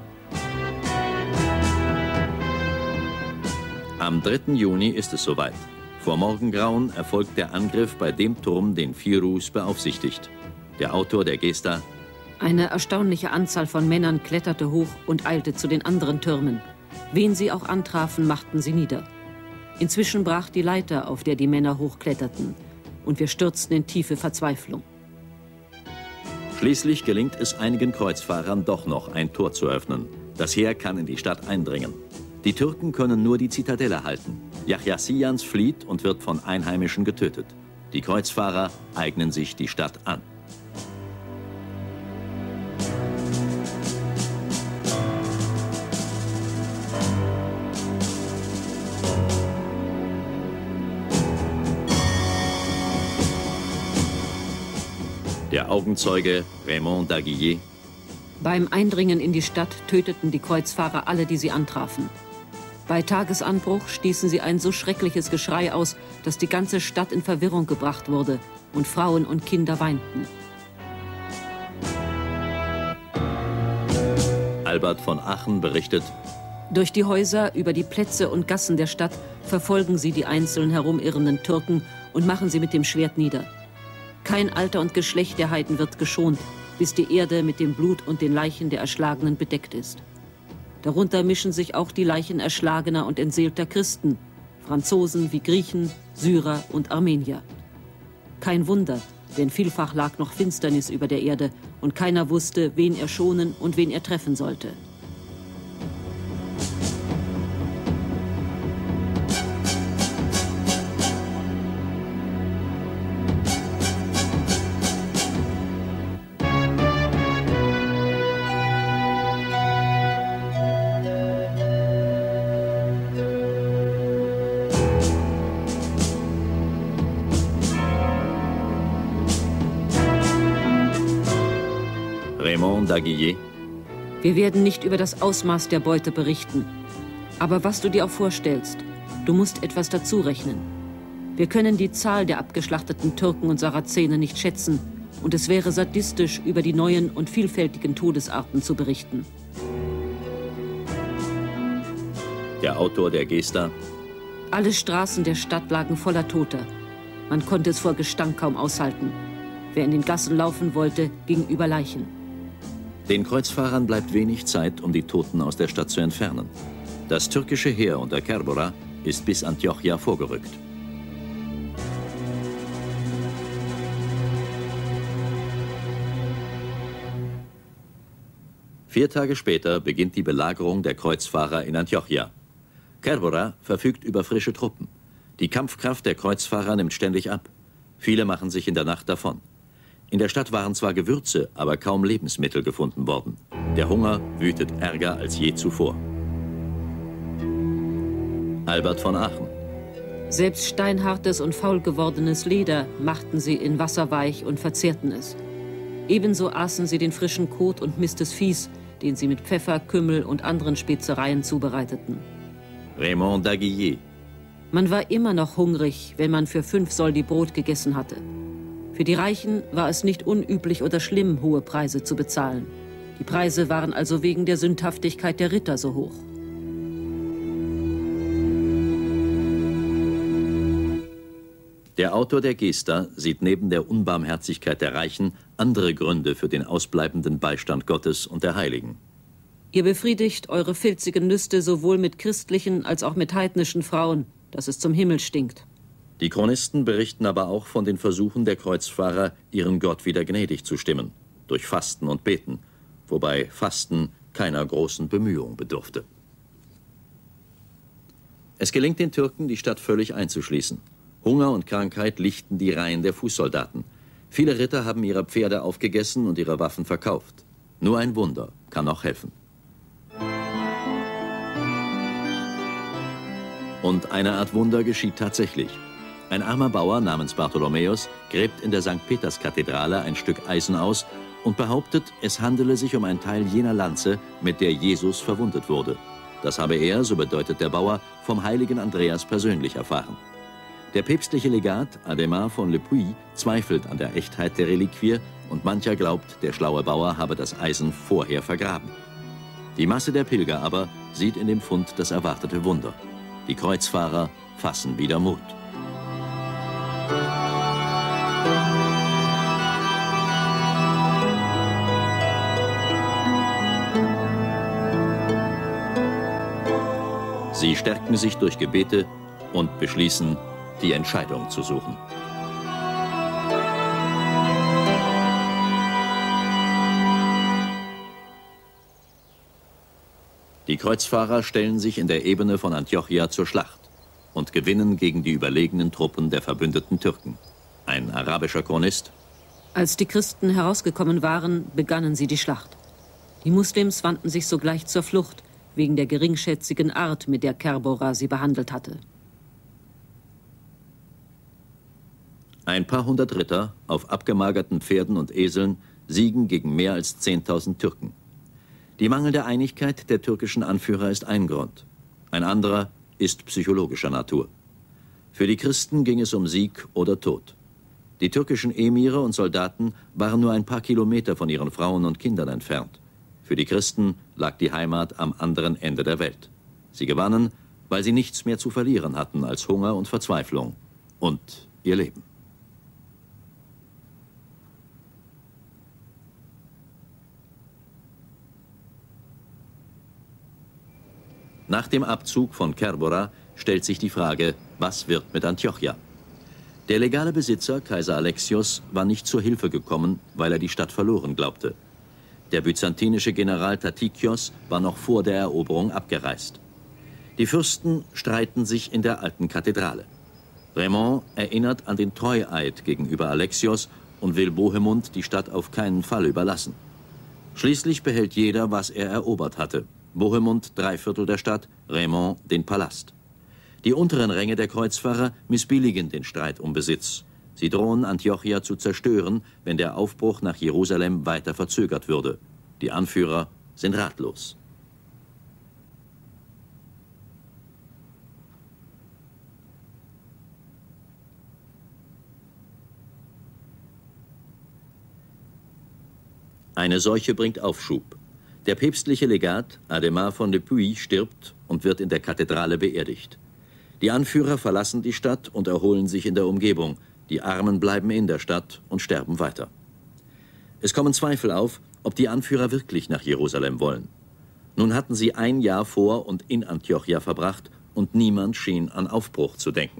Speaker 1: Am 3. Juni ist es soweit. Vor Morgengrauen erfolgt der Angriff bei dem Turm, den Firuz beaufsichtigt. Der Autor der Gesta:
Speaker 2: Eine erstaunliche Anzahl von Männern kletterte hoch und eilte zu den anderen Türmen. Wen sie auch antrafen, machten sie nieder. Inzwischen brach die Leiter, auf der die Männer hochkletterten, und wir stürzten in tiefe Verzweiflung.
Speaker 1: Schließlich gelingt es einigen Kreuzfahrern doch noch, ein Tor zu öffnen. Das Heer kann in die Stadt eindringen. Die Türken können nur die Zitadelle halten. Yahya Siyans flieht und wird von Einheimischen getötet. Die Kreuzfahrer eignen sich die Stadt an. Der Augenzeuge Raymond d'Aguillé:
Speaker 2: Beim Eindringen in die Stadt töteten die Kreuzfahrer alle, die sie antrafen. Bei Tagesanbruch stießen sie ein so schreckliches Geschrei aus, dass die ganze Stadt in Verwirrung gebracht wurde und Frauen und Kinder weinten.
Speaker 1: Albert von Achen berichtet:
Speaker 2: Durch die Häuser, über die Plätze und Gassen der Stadt verfolgen sie die einzeln herumirrenden Türken und machen sie mit dem Schwert nieder. Kein Alter und Geschlecht der Heiden wird geschont, bis die Erde mit dem Blut und den Leichen der Erschlagenen bedeckt ist. Darunter mischen sich auch die Leichen erschlagener und entseelter Christen, Franzosen wie Griechen, Syrer und Armenier. Kein Wunder, denn vielfach lag noch Finsternis über der Erde und keiner wusste, wen er schonen und wen er treffen sollte.
Speaker 1: Raymond d'Aguillé:
Speaker 2: Wir werden nicht über das Ausmaß der Beute berichten. Aber was du dir auch vorstellst, du musst etwas dazu rechnen. Wir können die Zahl der abgeschlachteten Türken und Sarazenen nicht schätzen, und es wäre sadistisch, über die neuen und vielfältigen Todesarten zu berichten.
Speaker 1: Der Autor der Gesta:
Speaker 2: Alle Straßen der Stadt lagen voller Toter. Man konnte es vor Gestank kaum aushalten. Wer in den Gassen laufen wollte, ging über Leichen.
Speaker 1: Den Kreuzfahrern bleibt wenig Zeit, um die Toten aus der Stadt zu entfernen. Das türkische Heer unter Kerbera ist bis Antiochia vorgerückt. Vier Tage später beginnt die Belagerung der Kreuzfahrer in Antiochia. Kerbera verfügt über frische Truppen. Die Kampfkraft der Kreuzfahrer nimmt ständig ab. Viele machen sich in der Nacht davon. In der Stadt waren zwar Gewürze, aber kaum Lebensmittel gefunden worden. Der Hunger wütet ärger als je zuvor. Albert von Achen:
Speaker 2: Selbst steinhartes und faul gewordenes Leder machten sie in Wasser weich und verzehrten es. Ebenso aßen sie den frischen Kot und Mist des Viehs, den sie mit Pfeffer, Kümmel und anderen Spezereien zubereiteten.
Speaker 1: Raymond d'Aguillé:
Speaker 2: Man war immer noch hungrig, wenn man für 5 Soldi Brot gegessen hatte. Für die Reichen war es nicht unüblich oder schlimm, hohe Preise zu bezahlen. Die Preise waren also wegen der Sündhaftigkeit der Ritter so hoch.
Speaker 1: Der Autor der Gesta sieht neben der Unbarmherzigkeit der Reichen andere Gründe für den ausbleibenden Beistand Gottes und der Heiligen.
Speaker 2: Ihr befriedigt eure filzigen Lüste sowohl mit christlichen als auch mit heidnischen Frauen, dass es zum Himmel stinkt.
Speaker 1: Die Chronisten berichten aber auch von den Versuchen der Kreuzfahrer, ihren Gott wieder gnädig zu stimmen, durch Fasten und Beten, wobei Fasten keiner großen Bemühung bedurfte. Es gelingt den Türken, die Stadt völlig einzuschließen. Hunger und Krankheit lichten die Reihen der Fußsoldaten. Viele Ritter haben ihre Pferde aufgegessen und ihre Waffen verkauft. Nur ein Wunder kann noch helfen. Und eine Art Wunder geschieht tatsächlich. Ein armer Bauer namens Bartholomäus gräbt in der St. Peters-Kathedrale ein Stück Eisen aus und behauptet, es handele sich um ein Teil jener Lanze, mit der Jesus verwundet wurde. Das habe er, so bedeutet der Bauer, vom heiligen Andreas persönlich erfahren. Der päpstliche Legat Adhemar von Le Puy zweifelt an der Echtheit der Reliquie und mancher glaubt, der schlaue Bauer habe das Eisen vorher vergraben. Die Masse der Pilger aber sieht in dem Fund das erwartete Wunder. Die Kreuzfahrer fassen wieder Mut. Sie stärken sich durch Gebete und beschließen, die Entscheidung zu suchen. Die Kreuzfahrer stellen sich in der Ebene von Antiochia zur Schlacht und gewinnen gegen die überlegenen Truppen der verbündeten Türken. Ein arabischer Chronist:
Speaker 2: Als die Christen herausgekommen waren, begannen sie die Schlacht. Die Muslims wandten sich sogleich zur Flucht, wegen der geringschätzigen Art, mit der Kerbera sie behandelt hatte.
Speaker 1: Ein paar hundert Ritter auf abgemagerten Pferden und Eseln siegen gegen mehr als 10.000 Türken. Die mangelnde Einigkeit der türkischen Anführer ist ein Grund. Ein anderer ist psychologischer Natur. Für die Christen ging es um Sieg oder Tod. Die türkischen Emire und Soldaten waren nur ein paar Kilometer von ihren Frauen und Kindern entfernt. Für die Christen lag die Heimat am anderen Ende der Welt. Sie gewannen, weil sie nichts mehr zu verlieren hatten als Hunger und Verzweiflung und ihr Leben. Nach dem Abzug von Kerbera stellt sich die Frage, was wird mit Antiochia? Der legale Besitzer, Kaiser Alexios, war nicht zur Hilfe gekommen, weil er die Stadt verloren glaubte. Der byzantinische General Tatikios war noch vor der Eroberung abgereist. Die Fürsten streiten sich in der alten Kathedrale. Raymond erinnert an den Treueid gegenüber Alexios und will Bohemund die Stadt auf keinen Fall überlassen. Schließlich behält jeder, was er erobert hatte. Bohemund 3/4 der Stadt, Raymond den Palast. Die unteren Ränge der Kreuzfahrer missbilligen den Streit um Besitz. Sie drohen, Antiochia zu zerstören, wenn der Aufbruch nach Jerusalem weiter verzögert würde. Die Anführer sind ratlos. Eine Seuche bringt Aufschub. Der päpstliche Legat Adhemar von Le Puy stirbt und wird in der Kathedrale beerdigt. Die Anführer verlassen die Stadt und erholen sich in der Umgebung. Die Armen bleiben in der Stadt und sterben weiter. Es kommen Zweifel auf, ob die Anführer wirklich nach Jerusalem wollen. Nun hatten sie ein Jahr vor und in Antiochia verbracht und niemand schien an Aufbruch zu denken.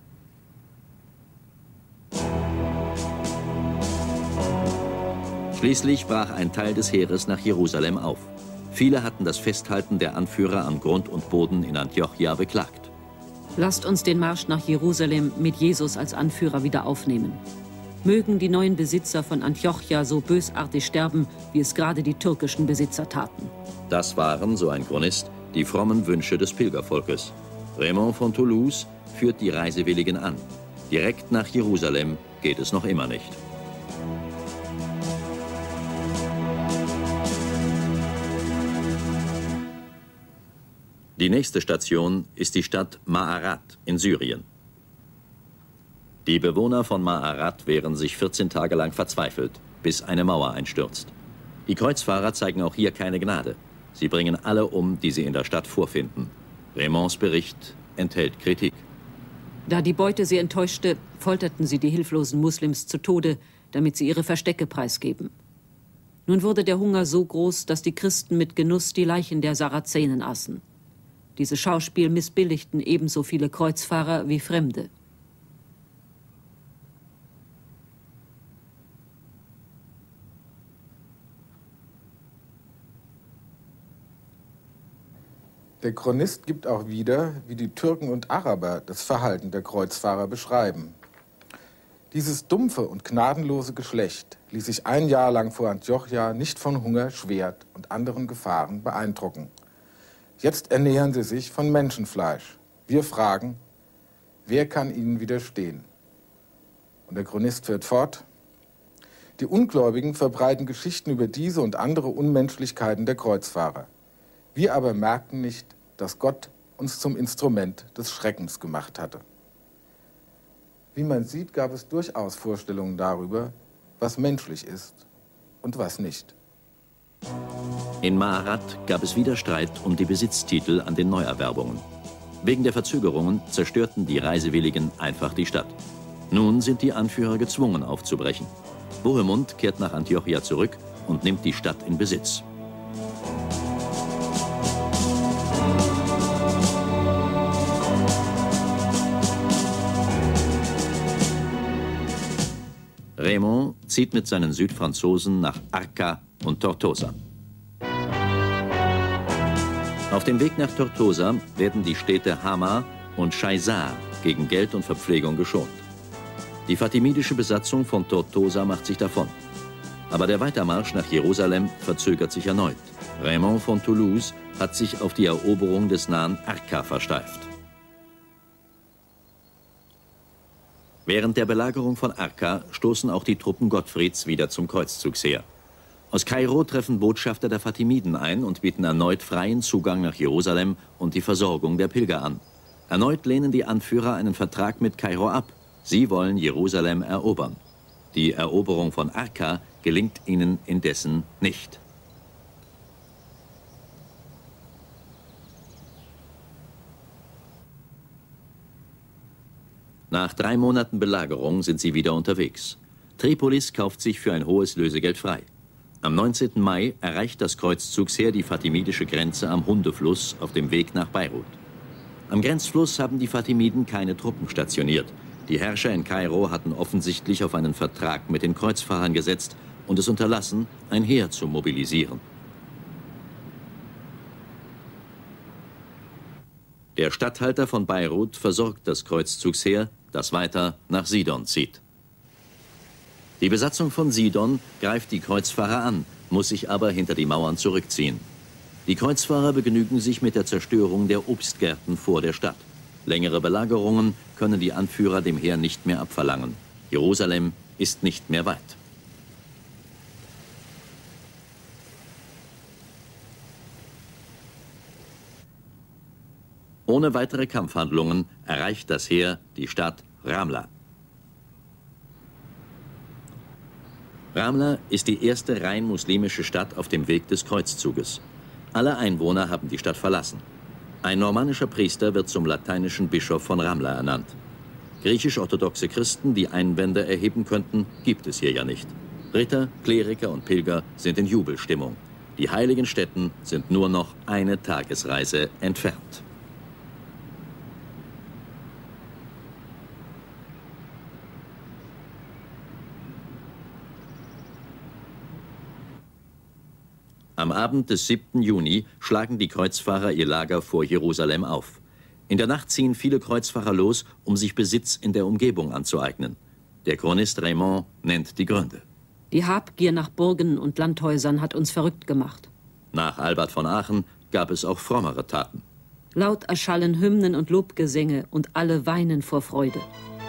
Speaker 1: Schließlich brach ein Teil des Heeres nach Jerusalem auf. Viele hatten das Festhalten der Anführer an Grund und Boden in Antiochia beklagt.
Speaker 2: Lasst uns den Marsch nach Jerusalem mit Jesus als Anführer wieder aufnehmen. Mögen die neuen Besitzer von Antiochia so bösartig sterben, wie es gerade die türkischen Besitzer taten.
Speaker 1: Das waren, so ein Chronist, die frommen Wünsche des Pilgervolkes. Raymond von Toulouse führt die Reisewilligen an. Direkt nach Jerusalem geht es noch immer nicht. Die nächste Station ist die Stadt Ma'arat in Syrien. Die Bewohner von Ma'arat wehren sich 14 Tage lang verzweifelt, bis eine Mauer einstürzt. Die Kreuzfahrer zeigen auch hier keine Gnade. Sie bringen alle um, die sie in der Stadt vorfinden. Raymonds Bericht enthält Kritik.
Speaker 2: Da die Beute sie enttäuschte, folterten sie die hilflosen Muslims zu Tode, damit sie ihre Verstecke preisgeben. Nun wurde der Hunger so groß, dass die Christen mit Genuss die Leichen der Sarazenen aßen. Dieses Schauspiel missbilligten ebenso viele Kreuzfahrer wie Fremde.
Speaker 3: Der Chronist gibt auch wieder, wie die Türken und Araber das Verhalten der Kreuzfahrer beschreiben. Dieses dumpfe und gnadenlose Geschlecht ließ sich ein Jahr lang vor Antiochia nicht von Hunger, Schwert und anderen Gefahren beeindrucken. Jetzt ernähren sie sich von Menschenfleisch. Wir fragen, wer kann ihnen widerstehen? Und der Chronist fährt fort: Die Ungläubigen verbreiten Geschichten über diese und andere Unmenschlichkeiten der Kreuzfahrer. Wir aber merkten nicht, dass Gott uns zum Instrument des Schreckens gemacht hatte. Wie man sieht, gab es durchaus Vorstellungen darüber, was menschlich ist und was nicht.
Speaker 1: In Ma'arat gab es wieder Streit um die Besitztitel an den Neuerwerbungen. Wegen der Verzögerungen zerstörten die Reisewilligen einfach die Stadt. Nun sind die Anführer gezwungen aufzubrechen. Bohemund kehrt nach Antiochia zurück und nimmt die Stadt in Besitz. Raymond zieht mit seinen Südfranzosen nach Arca und Tortosa. Auf dem Weg nach Tortosa werden die Städte Hama und Chaizar gegen Geld und Verpflegung geschont. Die fatimidische Besatzung von Tortosa macht sich davon. Aber der Weitermarsch nach Jerusalem verzögert sich erneut. Raymond von Toulouse hat sich auf die Eroberung des nahen Arca versteift. Während der Belagerung von Arka stoßen auch die Truppen Gottfrieds wieder zum Kreuzzugsheer. Aus Kairo treffen Botschafter der Fatimiden ein und bieten erneut freien Zugang nach Jerusalem und die Versorgung der Pilger an. Erneut lehnen die Anführer einen Vertrag mit Kairo ab. Sie wollen Jerusalem erobern. Die Eroberung von Arka gelingt ihnen indessen nicht. Nach 3 Monaten Belagerung sind sie wieder unterwegs. Tripolis kauft sich für ein hohes Lösegeld frei. Am 19. Mai erreicht das Kreuzzugsheer die fatimidische Grenze am Hundefluss auf dem Weg nach Beirut. Am Grenzfluss haben die Fatimiden keine Truppen stationiert. Die Herrscher in Kairo hatten offensichtlich auf einen Vertrag mit den Kreuzfahrern gesetzt und es unterlassen, ein Heer zu mobilisieren. Der Statthalter von Beirut versorgt das Kreuzzugsheer, das weiter nach Sidon zieht. Die Besatzung von Sidon greift die Kreuzfahrer an, muss sich aber hinter die Mauern zurückziehen. Die Kreuzfahrer begnügen sich mit der Zerstörung der Obstgärten vor der Stadt. Längere Belagerungen können die Anführer dem Heer nicht mehr abverlangen. Jerusalem ist nicht mehr weit. Ohne weitere Kampfhandlungen erreicht das Heer die Stadt Ramla. Ramla ist die erste rein muslimische Stadt auf dem Weg des Kreuzzuges. Alle Einwohner haben die Stadt verlassen. Ein normannischer Priester wird zum lateinischen Bischof von Ramla ernannt. Griechisch-orthodoxe Christen, die Einwände erheben könnten, gibt es hier ja nicht. Ritter, Kleriker und Pilger sind in Jubelstimmung. Die heiligen Stätten sind nur noch eine Tagesreise entfernt. Am Abend des 7. Juni schlagen die Kreuzfahrer ihr Lager vor Jerusalem auf. In der Nacht ziehen viele Kreuzfahrer los, um sich Besitz in der Umgebung anzueignen. Der Chronist Raymond nennt die Gründe.
Speaker 2: Die Habgier nach Burgen und Landhäusern hat uns verrückt gemacht.
Speaker 1: Nach Albert von Aachen gab es auch frommere Taten.
Speaker 2: Laut erschallen Hymnen und Lobgesänge und alle weinen vor Freude.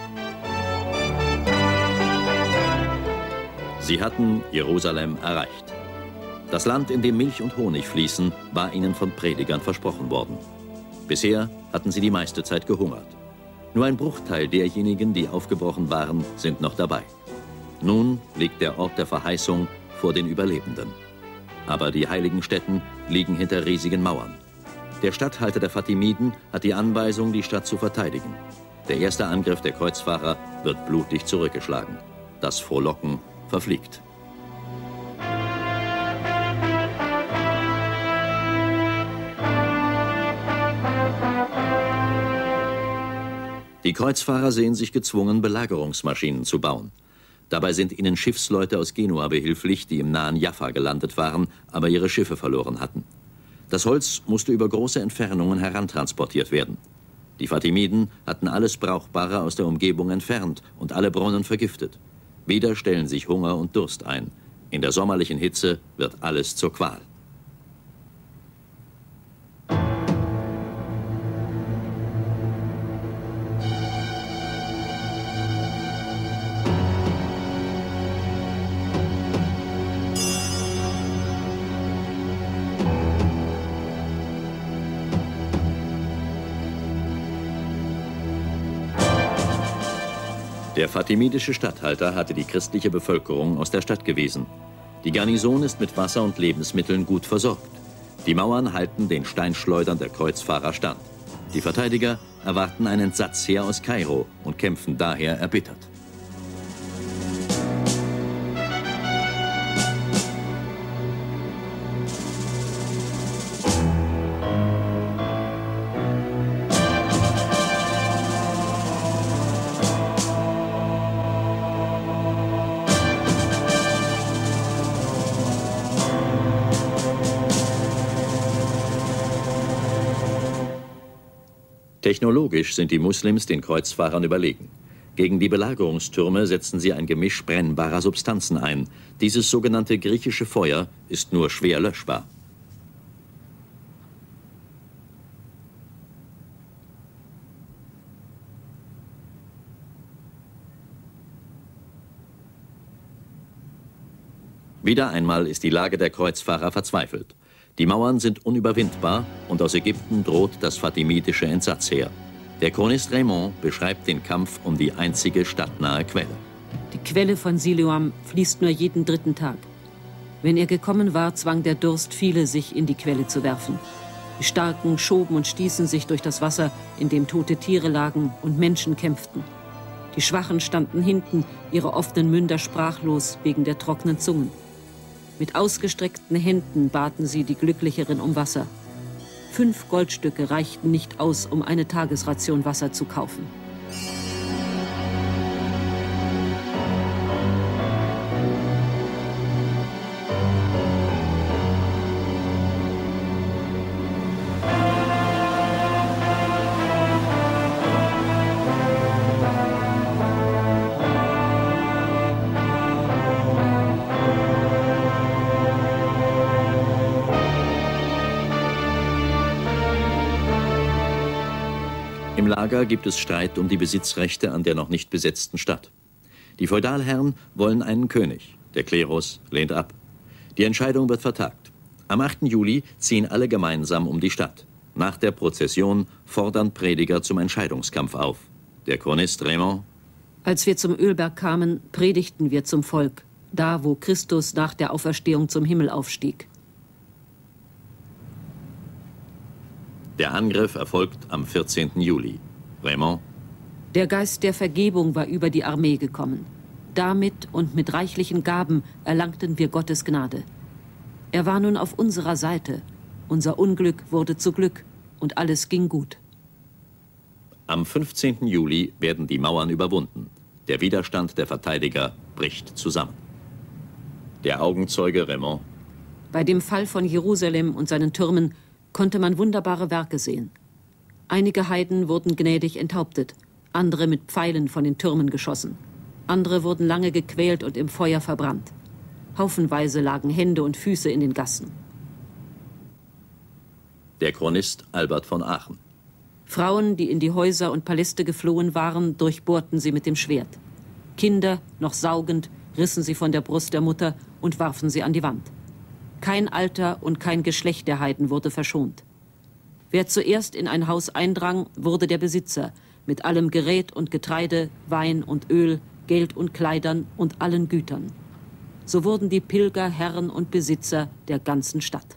Speaker 1: Sie hatten Jerusalem erreicht. Das Land, in dem Milch und Honig fließen, war ihnen von Predigern versprochen worden. Bisher hatten sie die meiste Zeit gehungert. Nur ein Bruchteil derjenigen, die aufgebrochen waren, sind noch dabei. Nun liegt der Ort der Verheißung vor den Überlebenden. Aber die heiligen Stätten liegen hinter riesigen Mauern. Der Statthalter der Fatimiden hat die Anweisung, die Stadt zu verteidigen. Der erste Angriff der Kreuzfahrer wird blutig zurückgeschlagen. Das Frohlocken verfliegt. Die Kreuzfahrer sehen sich gezwungen, Belagerungsmaschinen zu bauen. Dabei sind ihnen Schiffsleute aus Genua behilflich, die im nahen Jaffa gelandet waren, aber ihre Schiffe verloren hatten. Das Holz musste über große Entfernungen herantransportiert werden. Die Fatimiden hatten alles Brauchbare aus der Umgebung entfernt und alle Brunnen vergiftet. Wieder stellen sich Hunger und Durst ein. In der sommerlichen Hitze wird alles zur Qual. Der fatimidische Statthalter hatte die christliche Bevölkerung aus der Stadt gewiesen. Die Garnison ist mit Wasser und Lebensmitteln gut versorgt. Die Mauern halten den Steinschleudern der Kreuzfahrer stand. Die Verteidiger erwarten ein Entsatzheer aus Kairo und kämpfen daher erbittert. Technologisch sind die Muslims den Kreuzfahrern überlegen. Gegen die Belagerungstürme setzen sie ein Gemisch brennbarer Substanzen ein. Dieses sogenannte griechische Feuer ist nur schwer löschbar. Wieder einmal ist die Lage der Kreuzfahrer verzweifelt. Die Mauern sind unüberwindbar und aus Ägypten droht das fatimitische Entsatzheer. Der Chronist Raymond beschreibt den Kampf um die einzige stadtnahe Quelle.
Speaker 2: Die Quelle von Siloam fließt nur jeden 3. Tag. Wenn er gekommen war, zwang der Durst viele, sich in die Quelle zu werfen. Die Starken schoben und stießen sich durch das Wasser, in dem tote Tiere lagen und Menschen kämpften. Die Schwachen standen hinten, ihre offenen Münder sprachlos wegen der trockenen Zungen. Mit ausgestreckten Händen baten sie die Glücklicheren um Wasser. 5 Goldstücke reichten nicht aus, um eine Tagesration Wasser zu kaufen.
Speaker 1: Im Lager gibt es Streit um die Besitzrechte an der noch nicht besetzten Stadt. Die Feudalherren wollen einen König. Der Klerus lehnt ab. Die Entscheidung wird vertagt. Am 8. Juli ziehen alle gemeinsam um die Stadt. Nach der Prozession fordern Prediger zum Entscheidungskampf auf. Der Chronist Raymond:
Speaker 2: Als wir zum Ölberg kamen, predigten wir zum Volk, da wo Christus nach der Auferstehung zum Himmel aufstieg.
Speaker 1: Der Angriff erfolgt am 14. Juli. Raymond:
Speaker 2: Der Geist der Vergebung war über die Armee gekommen. Damit und mit reichlichen Gaben erlangten wir Gottes Gnade. Er war nun auf unserer Seite. Unser Unglück wurde zu Glück und alles ging gut.
Speaker 1: Am 15. Juli werden die Mauern überwunden. Der Widerstand der Verteidiger bricht zusammen. Der Augenzeuge Raymond:
Speaker 2: Bei dem Fall von Jerusalem und seinen Türmen konnte man wunderbare Werke sehen. Einige Heiden wurden gnädig enthauptet, andere mit Pfeilen von den Türmen geschossen. Andere wurden lange gequält und im Feuer verbrannt. Haufenweise lagen Hände und Füße in den Gassen.
Speaker 1: Der Chronist Albert von Aachen:
Speaker 2: Frauen, die in die Häuser und Paläste geflohen waren, durchbohrten sie mit dem Schwert. Kinder, noch saugend, rissen sie von der Brust der Mutter und warfen sie an die Wand. Kein Alter und kein Geschlecht der Heiden wurde verschont. Wer zuerst in ein Haus eindrang, wurde der Besitzer, mit allem Gerät und Getreide, Wein und Öl, Geld und Kleidern und allen Gütern. So wurden die Pilger Herren und Besitzer der ganzen Stadt.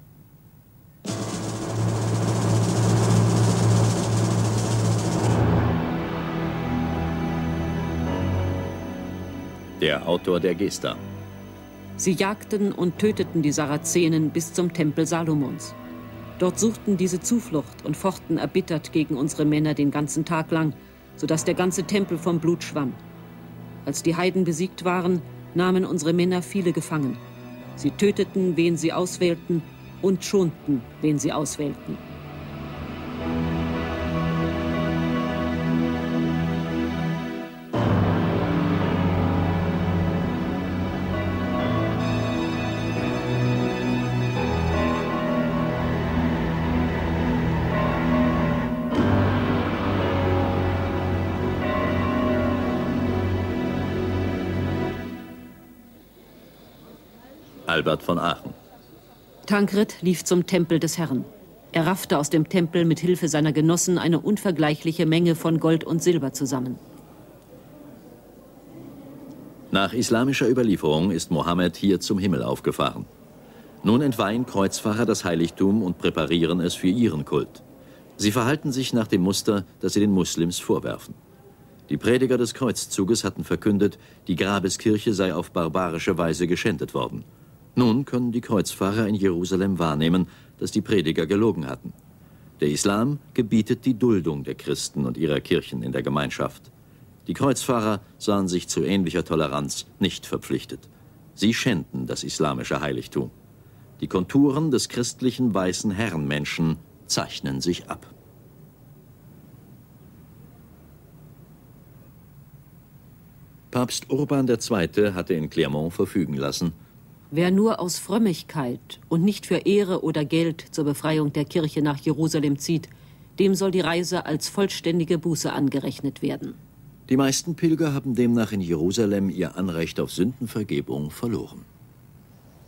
Speaker 1: Der Autor der Gesta:
Speaker 2: Sie jagten und töteten die Sarazenen bis zum Tempel Salomons. Dort suchten diese Zuflucht und fochten erbittert gegen unsere Männer den ganzen Tag lang, sodass der ganze Tempel vom Blut schwamm. Als die Heiden besiegt waren, nahmen unsere Männer viele gefangen. Sie töteten, wen sie auswählten, und schonten, wen sie auswählten.
Speaker 1: Albert von Aachen:
Speaker 2: Tankred lief zum Tempel des Herrn. Er raffte aus dem Tempel mit Hilfe seiner Genossen eine unvergleichliche Menge von Gold und Silber zusammen.
Speaker 1: Nach islamischer Überlieferung ist Mohammed hier zum Himmel aufgefahren. Nun entweihen Kreuzfahrer das Heiligtum und präparieren es für ihren Kult. Sie verhalten sich nach dem Muster, das sie den Muslims vorwerfen. Die Prediger des Kreuzzuges hatten verkündet, die Grabeskirche sei auf barbarische Weise geschändet worden. Nun können die Kreuzfahrer in Jerusalem wahrnehmen, dass die Prediger gelogen hatten. Der Islam gebietet die Duldung der Christen und ihrer Kirchen in der Gemeinschaft. Die Kreuzfahrer sahen sich zu ähnlicher Toleranz nicht verpflichtet. Sie schänden das islamische Heiligtum. Die Konturen des christlichen weißen Herrenmenschen zeichnen sich ab. Papst Urban II. Hatte in Clermont verfügen lassen:
Speaker 2: Wer nur aus Frömmigkeit und nicht für Ehre oder Geld zur Befreiung der Kirche nach Jerusalem zieht, dem soll die Reise als vollständige Buße angerechnet werden.
Speaker 1: Die meisten Pilger haben demnach in Jerusalem ihr Anrecht auf Sündenvergebung verloren.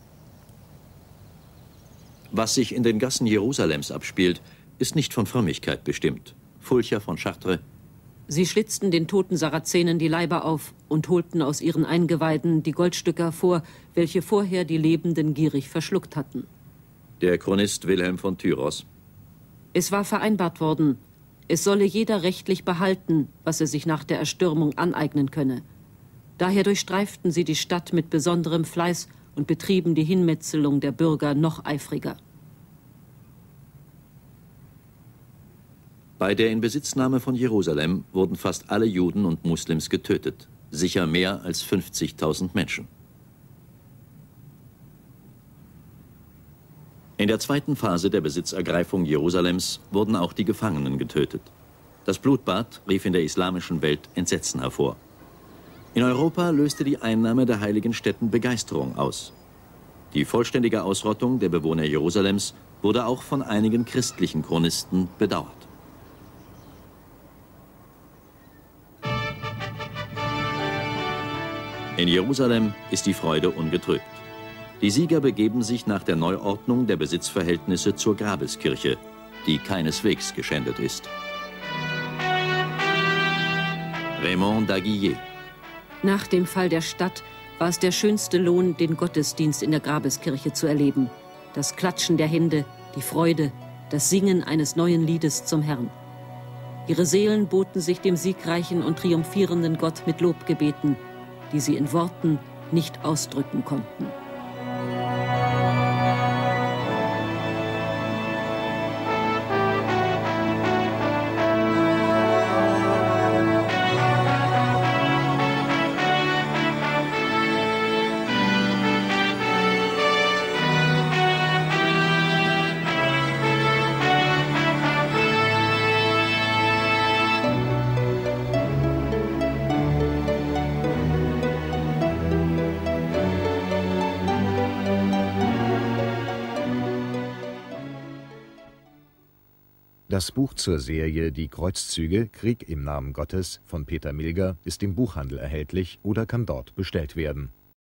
Speaker 1: Was sich in den Gassen Jerusalems abspielt, ist nicht von Frömmigkeit bestimmt. Fulcher von Chartres:
Speaker 2: Sie schlitzten den toten Sarazenen die Leiber auf und holten aus ihren Eingeweiden die Goldstücke hervor, welche vorher die Lebenden gierig verschluckt hatten.
Speaker 1: Der Chronist Wilhelm von Tyros:
Speaker 2: Es war vereinbart worden, es solle jeder rechtlich behalten, was er sich nach der Erstürmung aneignen könne. Daher durchstreiften sie die Stadt mit besonderem Fleiß und betrieben die Hinmetzelung der Bürger noch eifriger.
Speaker 1: Bei der Inbesitznahme von Jerusalem wurden fast alle Juden und Muslims getötet, sicher mehr als 50.000 Menschen. In der zweiten Phase der Besitzergreifung Jerusalems wurden auch die Gefangenen getötet. Das Blutbad rief in der islamischen Welt Entsetzen hervor. In Europa löste die Einnahme der heiligen Stätten Begeisterung aus. Die vollständige Ausrottung der Bewohner Jerusalems wurde auch von einigen christlichen Chronisten bedauert. In Jerusalem ist die Freude ungetrübt. Die Sieger begeben sich nach der Neuordnung der Besitzverhältnisse zur Grabeskirche, die keineswegs geschändet ist. Raymond d'Aguillet:
Speaker 2: Nach dem Fall der Stadt war es der schönste Lohn, den Gottesdienst in der Grabeskirche zu erleben. Das Klatschen der Hände, die Freude, das Singen eines neuen Liedes zum Herrn. Ihre Seelen boten sich dem siegreichen und triumphierenden Gott mit Lobgebeten, die sie in Worten nicht ausdrücken konnten.
Speaker 4: Das Buch zur Serie Die Kreuzzüge, Krieg im Namen Gottes von Peter Milger ist im Buchhandel erhältlich oder kann dort bestellt werden.